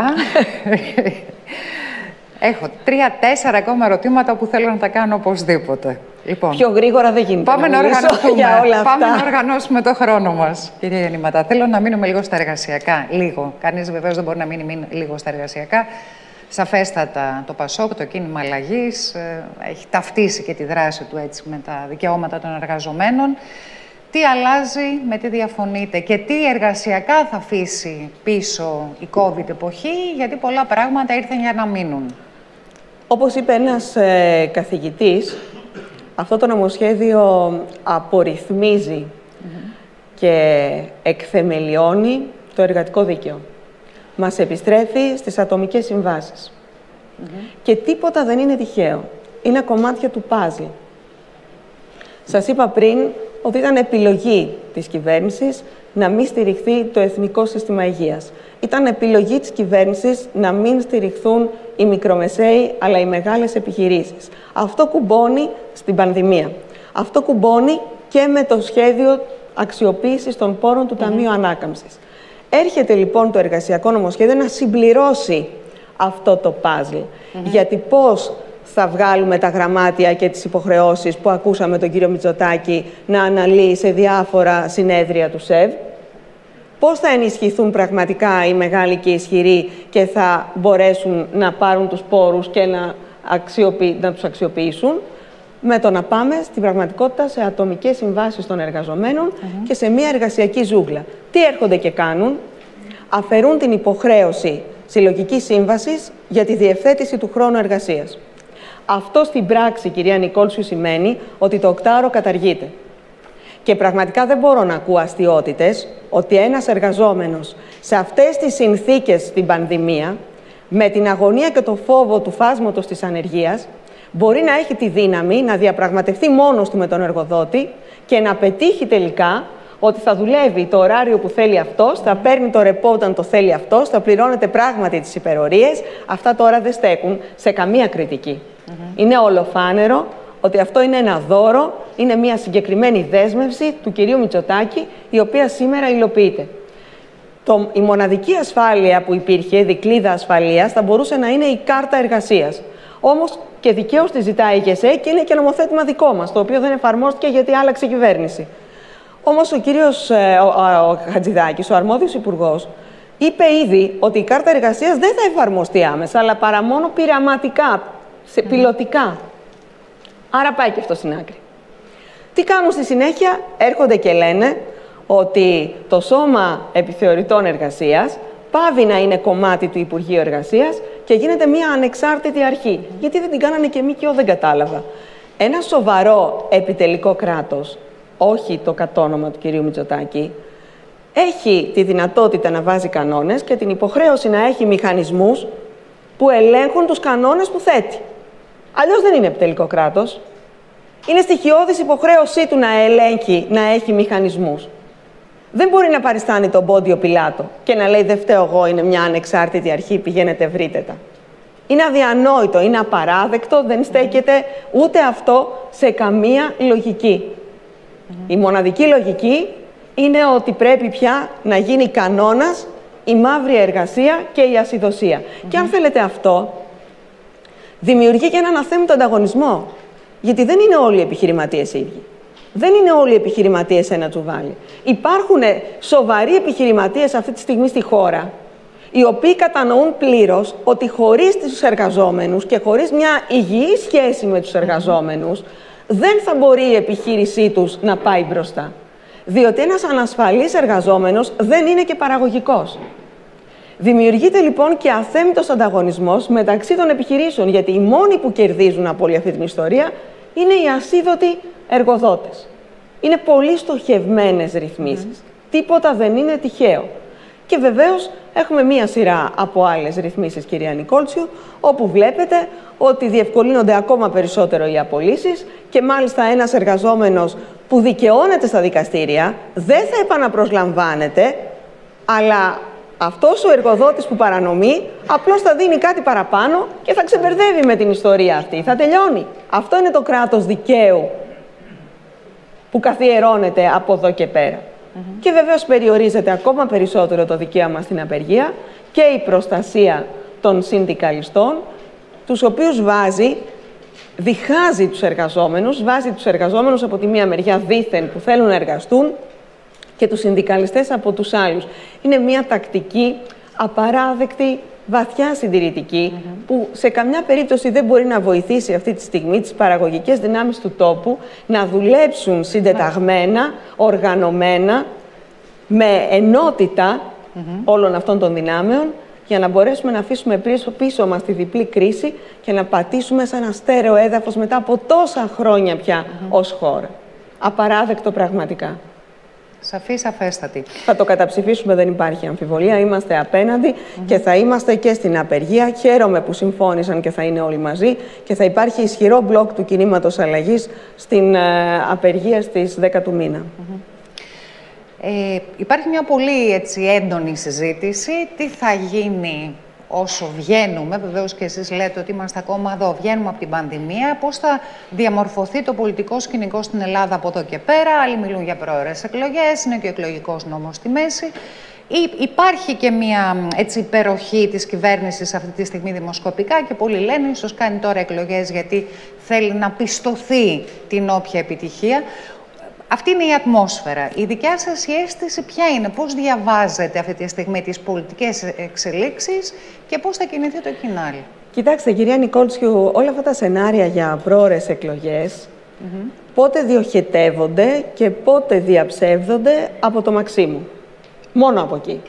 Έχω 3-4 ακόμα ερωτήματα που θέλω να τα κάνω οπωσδήποτε. Λοιπόν, πιο γρήγορα δεν γίνεται. Πάμε να οργανώσουμε το χρόνο μας, κυρία Γεννηματά. Θέλω να μείνουμε λίγο στα εργασιακά. Λίγο. Κανείς βεβαίως δεν μπορεί να μείνει λίγο στα εργασιακά. Σαφέστατα το ΠΑΣΟΚ, το κίνημα αλλαγής, έχει ταυτίσει και τη δράση του έτσι με τα δικαιώματα των εργαζομένων. Τι αλλάζει, με τι διαφωνείτε και τι εργασιακά θα αφήσει πίσω η COVID εποχή, γιατί πολλά πράγματα ήρθαν για να μείνουν. Όπως είπε ένας καθηγητής, αυτό το νομοσχέδιο απορριθμίζει και εκθεμελιώνει το εργατικό δίκαιο. Μας επιστρέφει στις ατομικές συμβάσεις. Και τίποτα δεν είναι τυχαίο. Είναι κομμάτια του παζλ. Σας είπα πριν ότι ήταν επιλογή της κυβέρνησης να μην στηριχθεί το Εθνικό Σύστημα Υγείας. Ήταν επιλογή της κυβέρνησης να μην στηριχθούν οι μικρομεσαίοι, αλλά οι μεγάλες επιχειρήσεις. Αυτό κουμπώνει στην πανδημία. Αυτό κουμπώνει και με το σχέδιο αξιοποίησης των πόρων του Ταμείου Ανάκαμψης. Έρχεται λοιπόν το εργασιακό νομοσχέδιο να συμπληρώσει αυτό το παζλ. Γιατί πώς θα βγάλουμε τα γραμμάτια και τις υποχρεώσεις που ακούσαμε τον κύριο Μητσοτάκη να αναλύει σε διάφορα συνέδρια του ΣΕΒ. πώς θα ενισχυθούν πραγματικά οι μεγάλοι και οι ισχυροί και θα μπορέσουν να πάρουν τους πόρους και να τους αξιοποιήσουν, με το να πάμε στην πραγματικότητα σε ατομικές συμβάσεις των εργαζομένων και σε μια εργασιακή ζούγκλα. Τι έρχονται και κάνουν? Αφαιρούν την υποχρέωση συλλογικής σύμβασης για τη διευθέτηση του χρόνου εργασίας. Αυτό στην πράξη, κυρία Νικόλτσου, σημαίνει ότι το οκτάωρο καταργείται. Και πραγματικά δεν μπορώ να ακούω αστιότητες ότι ένας εργαζόμενος σε αυτές τις συνθήκες στην πανδημία, με την αγωνία και το φόβο του φάσματος της ανεργίας, μπορεί να έχει τη δύναμη να διαπραγματευτεί μόνος του με τον εργοδότη και να πετύχει τελικά ότι θα δουλεύει το ωράριο που θέλει αυτός, θα παίρνει το ρεπό όταν το θέλει αυτός, θα πληρώνεται πράγματι τις υπερορίες. Αυτά τώρα δεν στέκουν σε καμία κριτική. Είναι ολοφάνερο ότι αυτό είναι ένα δώρο, είναι μια συγκεκριμένη δέσμευση του κυρίου Μητσοτάκη, η οποία σήμερα υλοποιείται. Η μοναδική ασφάλεια που υπήρχε, δικλείδα ασφαλείας, θα μπορούσε να είναι η κάρτα εργασίας. Όμως και δικαίως τη ζητάει η ΓΕΣΕ και είναι και νομοθέτημα δικό μας, το οποίο δεν εφαρμόστηκε γιατί άλλαξε η κυβέρνηση. Όμως ο κύριος Χατζηδάκης, ο αρμόδιος υπουργός, είπε ήδη ότι η κάρτα εργασίας δεν θα εφαρμοστεί άμεσα, αλλά παρά μόνο πειραματικά, πιλωτικά. Άρα πάει και αυτό στην άκρη. Τι κάνουν στη συνέχεια? Έρχονται και λένε ότι το Σώμα Επιθεωρητών Εργασίας πάβει να είναι κομμάτι του Υπουργείου Εργασίας και γίνεται μια ανεξάρτητη αρχή. Γιατί δεν την κάνανε και ΜΚΟ, δεν κατάλαβα. Ένα σοβαρό επιτελικό κράτος, όχι το κατόνομα του κυρίου Μητσοτάκη, έχει τη δυνατότητα να βάζει κανόνες και την υποχρέωση να έχει μηχανισμούς που ελέγχουν τους κανόνες που θέτει. Αλλιώς δεν είναι επιτελικό κράτος. Είναι στοιχειώδης υποχρέωσή του να ελέγχει, να έχει μηχανισμούς. Δεν μπορεί να παριστάνει τον Πόντιο Πιλάτο και να λέει «Δεν φταίω εγώ, είναι μια ανεξάρτητη αρχή, πηγαίνετε βρείτε τα». Είναι αδιανόητο, είναι απαράδεκτο, δεν στέκεται ούτε αυτό σε καμία λογική. Η μοναδική λογική είναι ότι πρέπει πια να γίνει κανόνας η μαύρη εργασία και η ασυδοσία. Και αν θέλετε αυτό, δημιουργεί και έναν αθέμητο ανταγωνισμό. Γιατί δεν είναι όλοι οι επιχειρηματίες ίδιοι. Δεν είναι όλοι οι επιχειρηματίες σε ένα τσουβάλι. Υπάρχουν σοβαροί επιχειρηματίες αυτή τη στιγμή στη χώρα, οι οποίοι κατανοούν πλήρως ότι χωρίς τους εργαζόμενους και χωρίς μια υγιή σχέση με τους εργαζόμενους, δεν θα μπορεί η επιχείρησή τους να πάει μπροστά. Διότι ένας ανασφαλής εργαζόμενος δεν είναι και παραγωγικός. Δημιουργείται λοιπόν και αθέμητος ανταγωνισμός μεταξύ των επιχειρήσεων, γιατί οι μόνοι που κερδίζουν από όλη αυτή την ιστορία είναι οι ασίδωτοι εργοδότες. Είναι πολύ στοχευμένες ρυθμίσεις. Τίποτα δεν είναι τυχαίο. Και βεβαίως έχουμε μία σειρά από άλλες ρυθμίσεις, κυρία Νικόλτσιου, όπου βλέπετε ότι διευκολύνονται ακόμα περισσότερο οι απολύσεις και μάλιστα ένας εργαζόμενος που δικαιώνεται στα δικαστήρια δεν θα επαναπροσλαμβάνεται, αλλά αυτός ο εργοδότης που παρανομεί απλώς θα δίνει κάτι παραπάνω και θα ξεμπερδεύει με την ιστορία αυτή. Θα τελειώνει. Αυτό είναι το κράτος δικαίου που καθιερώνεται από εδώ και πέρα. Και βεβαίως περιορίζεται ακόμα περισσότερο το δικαίωμα στην απεργία και η προστασία των συνδικαλιστών, τους οποίους διχάζει τους εργαζόμενους, βάζει τους εργαζόμενους από τη μία μεριά δήθεν που θέλουν να εργαστούν και τους συνδικαλιστές από τους άλλους. Είναι μια τακτική απαράδεκτη, βαθιά συντηρητική, που σε καμιά περίπτωση δεν μπορεί να βοηθήσει αυτή τη στιγμή τις παραγωγικές δυνάμεις του τόπου να δουλέψουν συντεταγμένα, οργανωμένα, με ενότητα όλων αυτών των δυνάμεων, για να μπορέσουμε να αφήσουμε πίσω μας τη διπλή κρίση και να πατήσουμε σε ένα στέρεο έδαφος μετά από τόσα χρόνια πια ως χώρα. Απαράδεκτο πραγματικά. Σαφή, σαφέστατη. Θα το καταψηφίσουμε, δεν υπάρχει αμφιβολία. Είμαστε απέναντι και θα είμαστε και στην απεργία. Χαίρομαι που συμφώνησαν και θα είναι όλοι μαζί και θα υπάρχει ισχυρό μπλοκ του κινήματος αλλαγής στην απεργία στις 10 του μήνα. Υπάρχει μια πολύ έντονη συζήτηση. Τι θα γίνει όσο βγαίνουμε, βεβαίως και εσείς λέτε ότι είμαστε ακόμα εδώ, βγαίνουμε από την πανδημία, πώς θα διαμορφωθεί το πολιτικό σκηνικό στην Ελλάδα από εδώ και πέρα. Άλλοι μιλούν για πρόωρες εκλογές, είναι και ο εκλογικός νόμος στη μέση. Υπάρχει και μια υπεροχή της κυβέρνησης αυτή τη στιγμή δημοσκοπικά και πολλοί λένε ίσως κάνει τώρα εκλογές γιατί θέλει να πιστωθεί την όποια επιτυχία. Αυτή είναι η ατμόσφαιρα. Η δικιά σας η αίσθηση ποια είναι, πώς διαβάζετε αυτή τη στιγμή τις πολιτικές εξελίξεις και πώς θα κινηθεί το κοινάλι? Κοιτάξτε, κυρία Νικόλτσιου, όλα αυτά τα σενάρια για πρόωρες εκλογές πότε διοχετεύονται και πότε διαψεύδονται από το Μαξίμου. Μόνο από εκεί.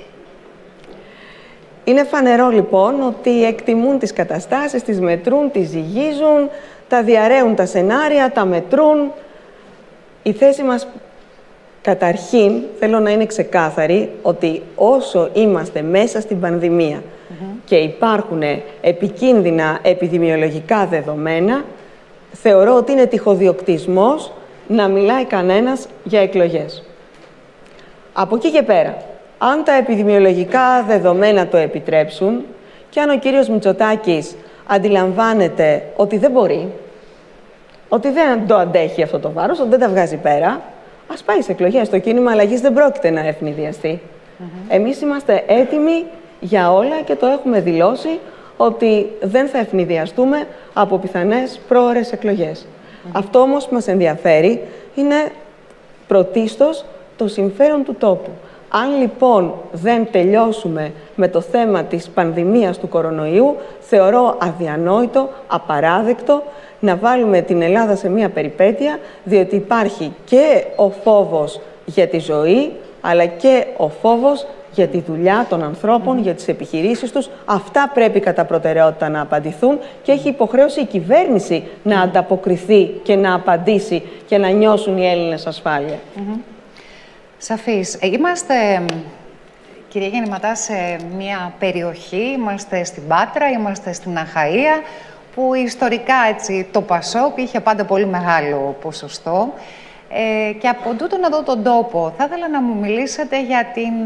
Είναι φανερό λοιπόν ότι εκτιμούν τις καταστάσεις, τις μετρούν, τις ζυγίζουν, τα διαρρέουν τα σενάρια, τα μετρούν. Η θέση μας καταρχήν, θέλω να είναι ξεκάθαρη, ότι όσο είμαστε μέσα στην πανδημία και υπάρχουν επικίνδυνα επιδημιολογικά δεδομένα, θεωρώ ότι είναι τυχοδιοκτισμός να μιλάει κανένας για εκλογές. Από εκεί και πέρα, αν τα επιδημιολογικά δεδομένα το επιτρέψουν και αν ο κύριος Μητσοτάκης αντιλαμβάνεται ότι δεν μπορεί, ότι δεν το αντέχει αυτό το βάρος, ότι δεν τα βγάζει πέρα, ας πάει σε εκλογές. Το κίνημα αλλαγής δεν πρόκειται να ευνηδιαστεί. Εμείς είμαστε έτοιμοι για όλα και το έχουμε δηλώσει ότι δεν θα ευνηδιαστούμε από πιθανές πρόωρες εκλογές. Αυτό όμως που μας ενδιαφέρει είναι πρωτίστως το συμφέρον του τόπου. Αν λοιπόν δεν τελειώσουμε με το θέμα της πανδημίας του κορονοϊού, θεωρώ αδιανόητο, απαράδεκτο να βάλουμε την Ελλάδα σε μία περιπέτεια, διότι υπάρχει και ο φόβος για τη ζωή, αλλά και ο φόβος για τη δουλειά των ανθρώπων, για τις επιχειρήσεις τους. Αυτά πρέπει κατά προτεραιότητα να απαντηθούν και έχει υποχρέωση η κυβέρνηση να ανταποκριθεί και να απαντήσει και να νιώσουν οι Έλληνες ασφάλεια. Σαφής. Είμαστε, κυρία Γεννηματά, σε μια περιοχή, είμαστε στην Πάτρα, είμαστε στην Αχαΐα, που ιστορικά έτσι, το Πασόκ είχε πάντα πολύ μεγάλο ποσοστό. Και από τούτον εδώ τον τόπο, θα ήθελα να μου μιλήσετε για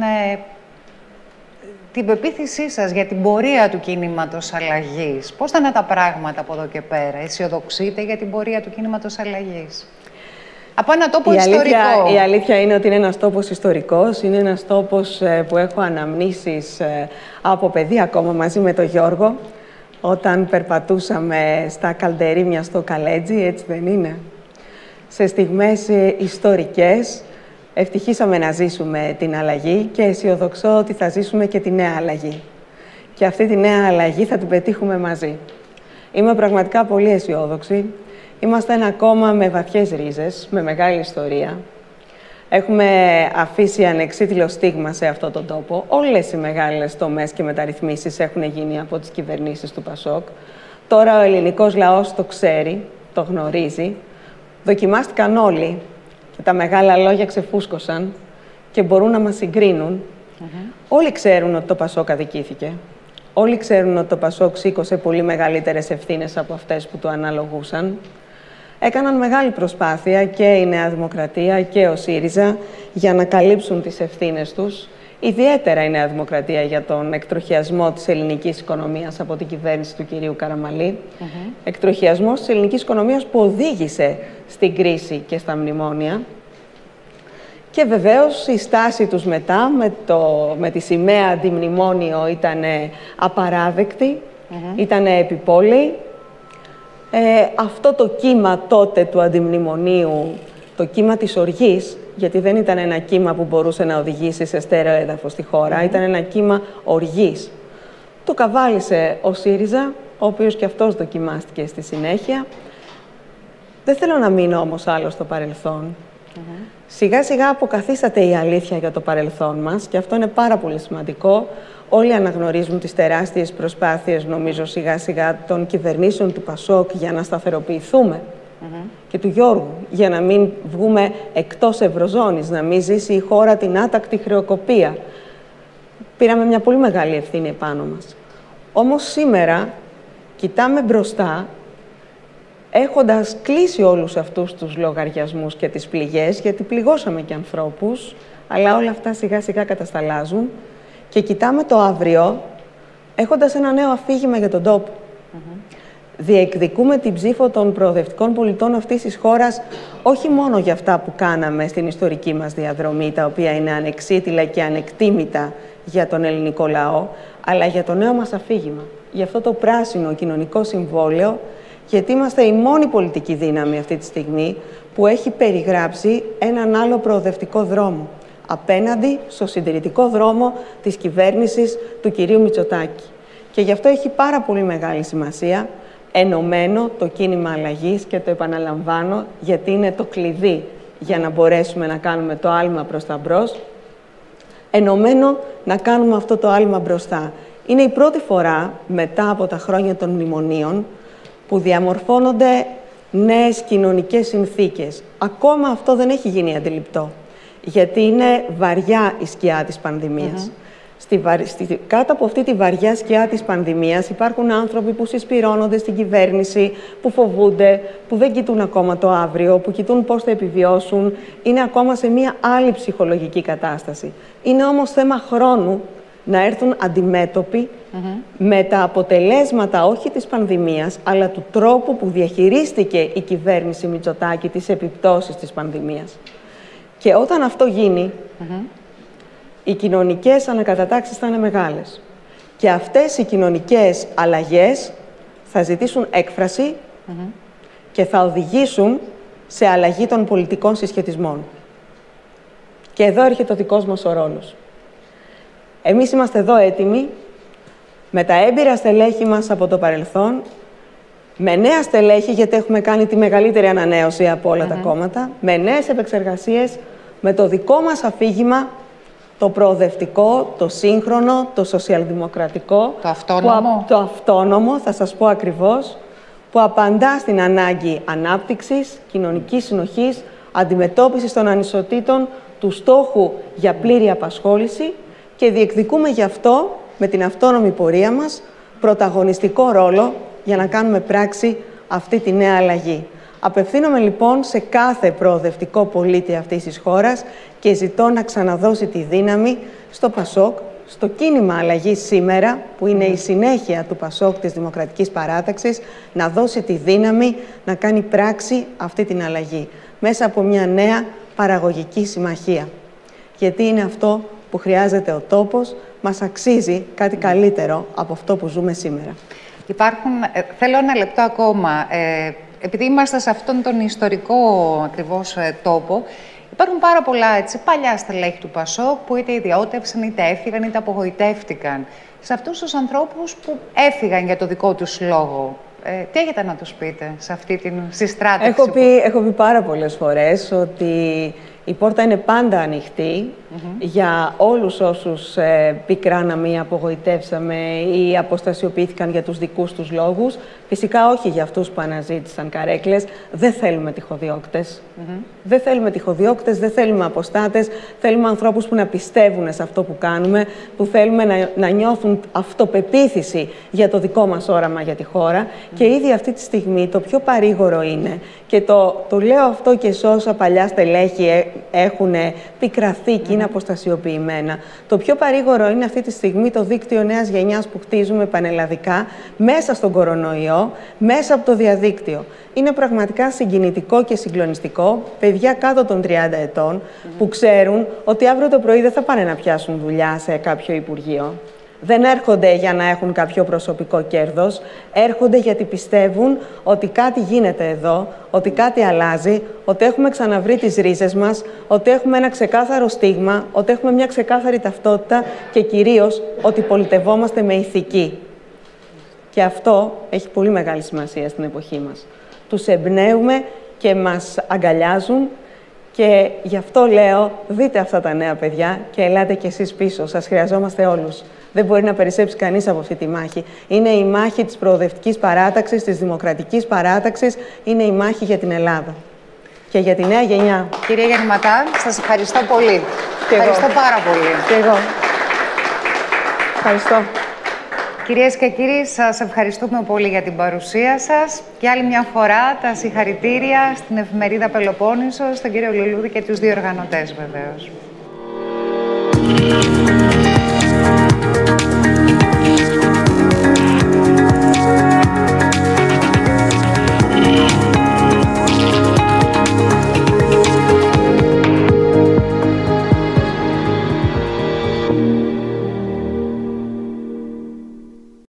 την πεποίθησή σας, για την πορεία του κίνηματος αλλαγής. Πώς θα είναι τα πράγματα από εδώ και πέρα? Αισιοδοξείτε για την πορεία του κίνηματος αλλαγής? Από ένα τόπο ιστορικό. Η αλήθεια είναι ότι είναι ένας τόπος ιστορικός. Είναι ένας τόπος που έχω αναμνήσεις από παιδί ακόμα μαζί με τον Γιώργο, όταν περπατούσαμε στα καλντερίμια στο Καλέτζι, έτσι δεν είναι? Σε στιγμές ιστορικές, ευτυχήσαμε να ζήσουμε την αλλαγή και αισιοδοξώ ότι θα ζήσουμε και τη νέα αλλαγή. Και αυτή τη νέα αλλαγή θα την πετύχουμε μαζί. Είμαι πραγματικά πολύ αισιόδοξη. Είμαστε ένα κόμμα με βαθιές ρίζες, με μεγάλη ιστορία. Έχουμε αφήσει ανεξίτηλο στίγμα σε αυτόν τον τόπο. Όλες οι μεγάλες τομές και μεταρρυθμίσεις έχουν γίνει από τις κυβερνήσεις του Πασόκ. Τώρα ο ελληνικός λαός το ξέρει, το γνωρίζει. Δοκιμάστηκαν όλοι και τα μεγάλα λόγια ξεφούσκωσαν και μπορούν να μας συγκρίνουν. Όλοι ξέρουν ότι το Πασόκ αδικήθηκε. Όλοι ξέρουν ότι το Πασόκ σήκωσε πολύ μεγαλύτερες ευθύνες από αυτές που του αναλογούσαν. Έκαναν μεγάλη προσπάθεια και η Νέα Δημοκρατία και ο ΣΥΡΙΖΑ για να καλύψουν τις ευθύνες τους. Ιδιαίτερα η Νέα Δημοκρατία για τον εκτροχιασμό της ελληνικής οικονομίας από την κυβέρνηση του κυρίου Καραμαλή. Εκτροχιασμός της ελληνικής οικονομίας που οδήγησε στην κρίση και στα μνημόνια. Και βεβαίως η στάση τους μετά με τη σημαία αντιμνημόνιο ήταν απαράδεκτη, ήταν επιπόλαιη. Αυτό το κύμα τότε του αντιμνημονίου, το κύμα της οργής, γιατί δεν ήταν ένα κύμα που μπορούσε να οδηγήσει σε στέρεο έδαφος στη χώρα, ήταν ένα κύμα οργής. Το καβάλισε ο ΣΥΡΙΖΑ, ο οποίος και αυτός δοκιμάστηκε στη συνέχεια. Δεν θέλω να μείνω όμως άλλο στο παρελθόν. Σιγά σιγά αποκαθίσατε η αλήθεια για το παρελθόν μας και αυτό είναι πάρα πολύ σημαντικό. Όλοι αναγνωρίζουν τις τεράστιες προσπάθειες, νομίζω, σιγά σιγά των κυβερνήσεων του Πασόκ για να σταθεροποιηθούμε και του Γιώργου, για να μην βγούμε εκτός Ευρωζώνης, να μην ζήσει η χώρα την άτακτη χρεοκοπία. Πήραμε μια πολύ μεγάλη ευθύνη επάνω μας. Όμως σήμερα κοιτάμε μπροστά, έχοντας κλείσει όλους αυτούς τους λογαριασμούς και τις πληγές, γιατί πληγώσαμε και ανθρώπους, αλλά όλα αυτά σιγά σιγά κατασταλάζουν, και κοιτάμε το αύριο, έχοντας ένα νέο αφήγημα για τον τόπο. Διεκδικούμε την ψήφο των προοδευτικών πολιτών αυτής της χώρας, όχι μόνο για αυτά που κάναμε στην ιστορική μας διαδρομή, τα οποία είναι ανεξίτηλα και ανεκτήμητα για τον ελληνικό λαό, αλλά για το νέο μας αφήγημα, για αυτό το πράσινο κοινωνικό συμβόλαιο, γιατί είμαστε η μόνη πολιτική δύναμη αυτή τη στιγμή που έχει περιγράψει έναν άλλο προοδευτικό δρόμο απέναντι στο συντηρητικό δρόμο της κυβέρνησης του κυρίου Μητσοτάκη. Και γι' αυτό έχει πάρα πολύ μεγάλη σημασία ενωμένο το κίνημα αλλαγής, και το επαναλαμβάνω γιατί είναι το κλειδί για να μπορέσουμε να κάνουμε το άλμα προς τα μπρος, ενωμένο να κάνουμε αυτό το άλμα μπροστά. Είναι η πρώτη φορά μετά από τα χρόνια των μνημονίων που διαμορφώνονται νέες κοινωνικές συνθήκες. Ακόμα αυτό δεν έχει γίνει αντιληπτό, γιατί είναι βαριά η σκιά της πανδημίας. Κάτω από αυτή τη βαριά σκιά της πανδημίας υπάρχουν άνθρωποι που συσπυρώνονται στην κυβέρνηση, που φοβούνται, που δεν κοιτούν ακόμα το αύριο, που κοιτούν πώς θα επιβιώσουν, είναι ακόμα σε μια άλλη ψυχολογική κατάσταση. Είναι όμως θέμα χρόνου να έρθουν αντιμέτωποι με τα αποτελέσματα όχι της πανδημίας, αλλά του τρόπου που διαχειρίστηκε η κυβέρνηση Μητσοτάκη τις επιπτώσεις της πανδημίας. Και όταν αυτό γίνει, οι κοινωνικές ανακατατάξεις θα είναι μεγάλες. Και αυτές οι κοινωνικές αλλαγές θα ζητήσουν έκφραση και θα οδηγήσουν σε αλλαγή των πολιτικών συσχετισμών. Και εδώ έρχεται ο δικός μας ο ρόλος. Εμείς είμαστε εδώ έτοιμοι, με τα έμπειρα στελέχη μας από το παρελθόν, με νέα στελέχη, γιατί έχουμε κάνει τη μεγαλύτερη ανανέωση από όλα τα κόμματα, με νέες επεξεργασίες, με το δικό μας αφήγημα, το προοδευτικό, το σύγχρονο, το σοσιαλδημοκρατικό, το αυτόνομο, θα σας πω ακριβώς, που απαντά στην ανάγκη ανάπτυξης, κοινωνικής συνοχής, αντιμετώπισης των ανισοτήτων, του στόχου για πλήρη απασχόληση, και διεκδικούμε γι' αυτό, με την αυτόνομη πορεία μας, πρωταγωνιστικό ρόλο για να κάνουμε πράξη αυτή τη νέα αλλαγή. Απευθύνομαι λοιπόν σε κάθε προοδευτικό πολίτη αυτής της χώρας και ζητώ να ξαναδώσει τη δύναμη στο ΠΑΣΟΚ, στο κίνημα αλλαγής σήμερα, που είναι η συνέχεια του ΠΑΣΟΚ της Δημοκρατικής Παράταξης, να δώσει τη δύναμη να κάνει πράξη αυτή την αλλαγή μέσα από μια νέα παραγωγική συμμαχία. Γιατί είναι αυτό που χρειάζεται ο τόπος, μας αξίζει κάτι καλύτερο από αυτό που ζούμε σήμερα. Θέλω ένα λεπτό ακόμα. Επειδή είμαστε σε αυτόν τον ιστορικό ακριβώς τόπο, υπάρχουν πάρα πολλά παλιά στελέχη του ΠΑΣΟΚ που είτε ιδιώτευσαν, είτε έφυγαν, είτε απογοητεύτηκαν. Σε αυτούς τους ανθρώπους που έφυγαν για το δικό τους λόγο, τι έχετε να τους πείτε σε αυτή τη συστράτευση? Έχω πει πάρα πολλές φορές ότι η πόρτα είναι πάντα ανοιχτή για όλους όσους πικράναμε ή απογοητεύσαμε ή αποστασιοποιήθηκαν για τους δικούς τους λόγους. Φυσικά όχι για αυτούς που αναζήτησαν καρέκλες. Δεν θέλουμε τυχοδιώκτες. Δεν θέλουμε τυχοδιώκτες, δεν θέλουμε αποστάτες. Θέλουμε ανθρώπους που να πιστεύουν σε αυτό που κάνουμε, που θέλουμε να νιώθουν αυτοπεποίθηση για το δικό μας όραμα για τη χώρα. Και ήδη αυτή τη στιγμή το πιο παρήγορο είναι, και το λέω αυτό και σε όσα παλιά στελέχη έχουν πικραθεί και είναι αποστασιοποιημένα. Το πιο παρήγορο είναι αυτή τη στιγμή το δίκτυο νέας γενιάς που χτίζουμε πανελλαδικά μέσα στον κορονοϊό, μέσα από το διαδίκτυο. Είναι πραγματικά συγκινητικό και συγκλονιστικό. Παιδιά κάτω των 30 ετών που ξέρουν ότι αύριο το πρωί δεν θα πάνε να πιάσουν δουλειά σε κάποιο υπουργείο. Δεν έρχονται για να έχουν κάποιο προσωπικό κέρδος, έρχονται γιατί πιστεύουν ότι κάτι γίνεται εδώ, ότι κάτι αλλάζει, ότι έχουμε ξαναβρει τις ρίζες μας, ότι έχουμε ένα ξεκάθαρο στίγμα, ότι έχουμε μια ξεκάθαρη ταυτότητα και κυρίως ότι πολιτευόμαστε με ηθική. Και αυτό έχει πολύ μεγάλη σημασία στην εποχή μας. Τους εμπνέουμε και μας αγκαλιάζουν και γι' αυτό λέω, δείτε αυτά τα νέα παιδιά και ελάτε κι εσείς πίσω, σας χρειαζόμαστε όλους. Δεν μπορεί να περισσέψει κανείς από αυτή τη μάχη. Είναι η μάχη της προοδευτικής παράταξης, της δημοκρατικής παράταξης, είναι η μάχη για την Ελλάδα και για τη νέα γενιά. Κυρία Γεννηματά, σας ευχαριστώ πολύ. Ευχαριστώ πάρα πολύ. Και εγώ. Ευχαριστώ. Κυρίες και κύριοι, σας ευχαριστούμε πολύ για την παρουσία σας. Και άλλη μια φορά τα συγχαρητήρια στην εφημερίδα Πελοπόννησος, στον κύριο Λουλούδη και τους διοργανωτές βεβαίως.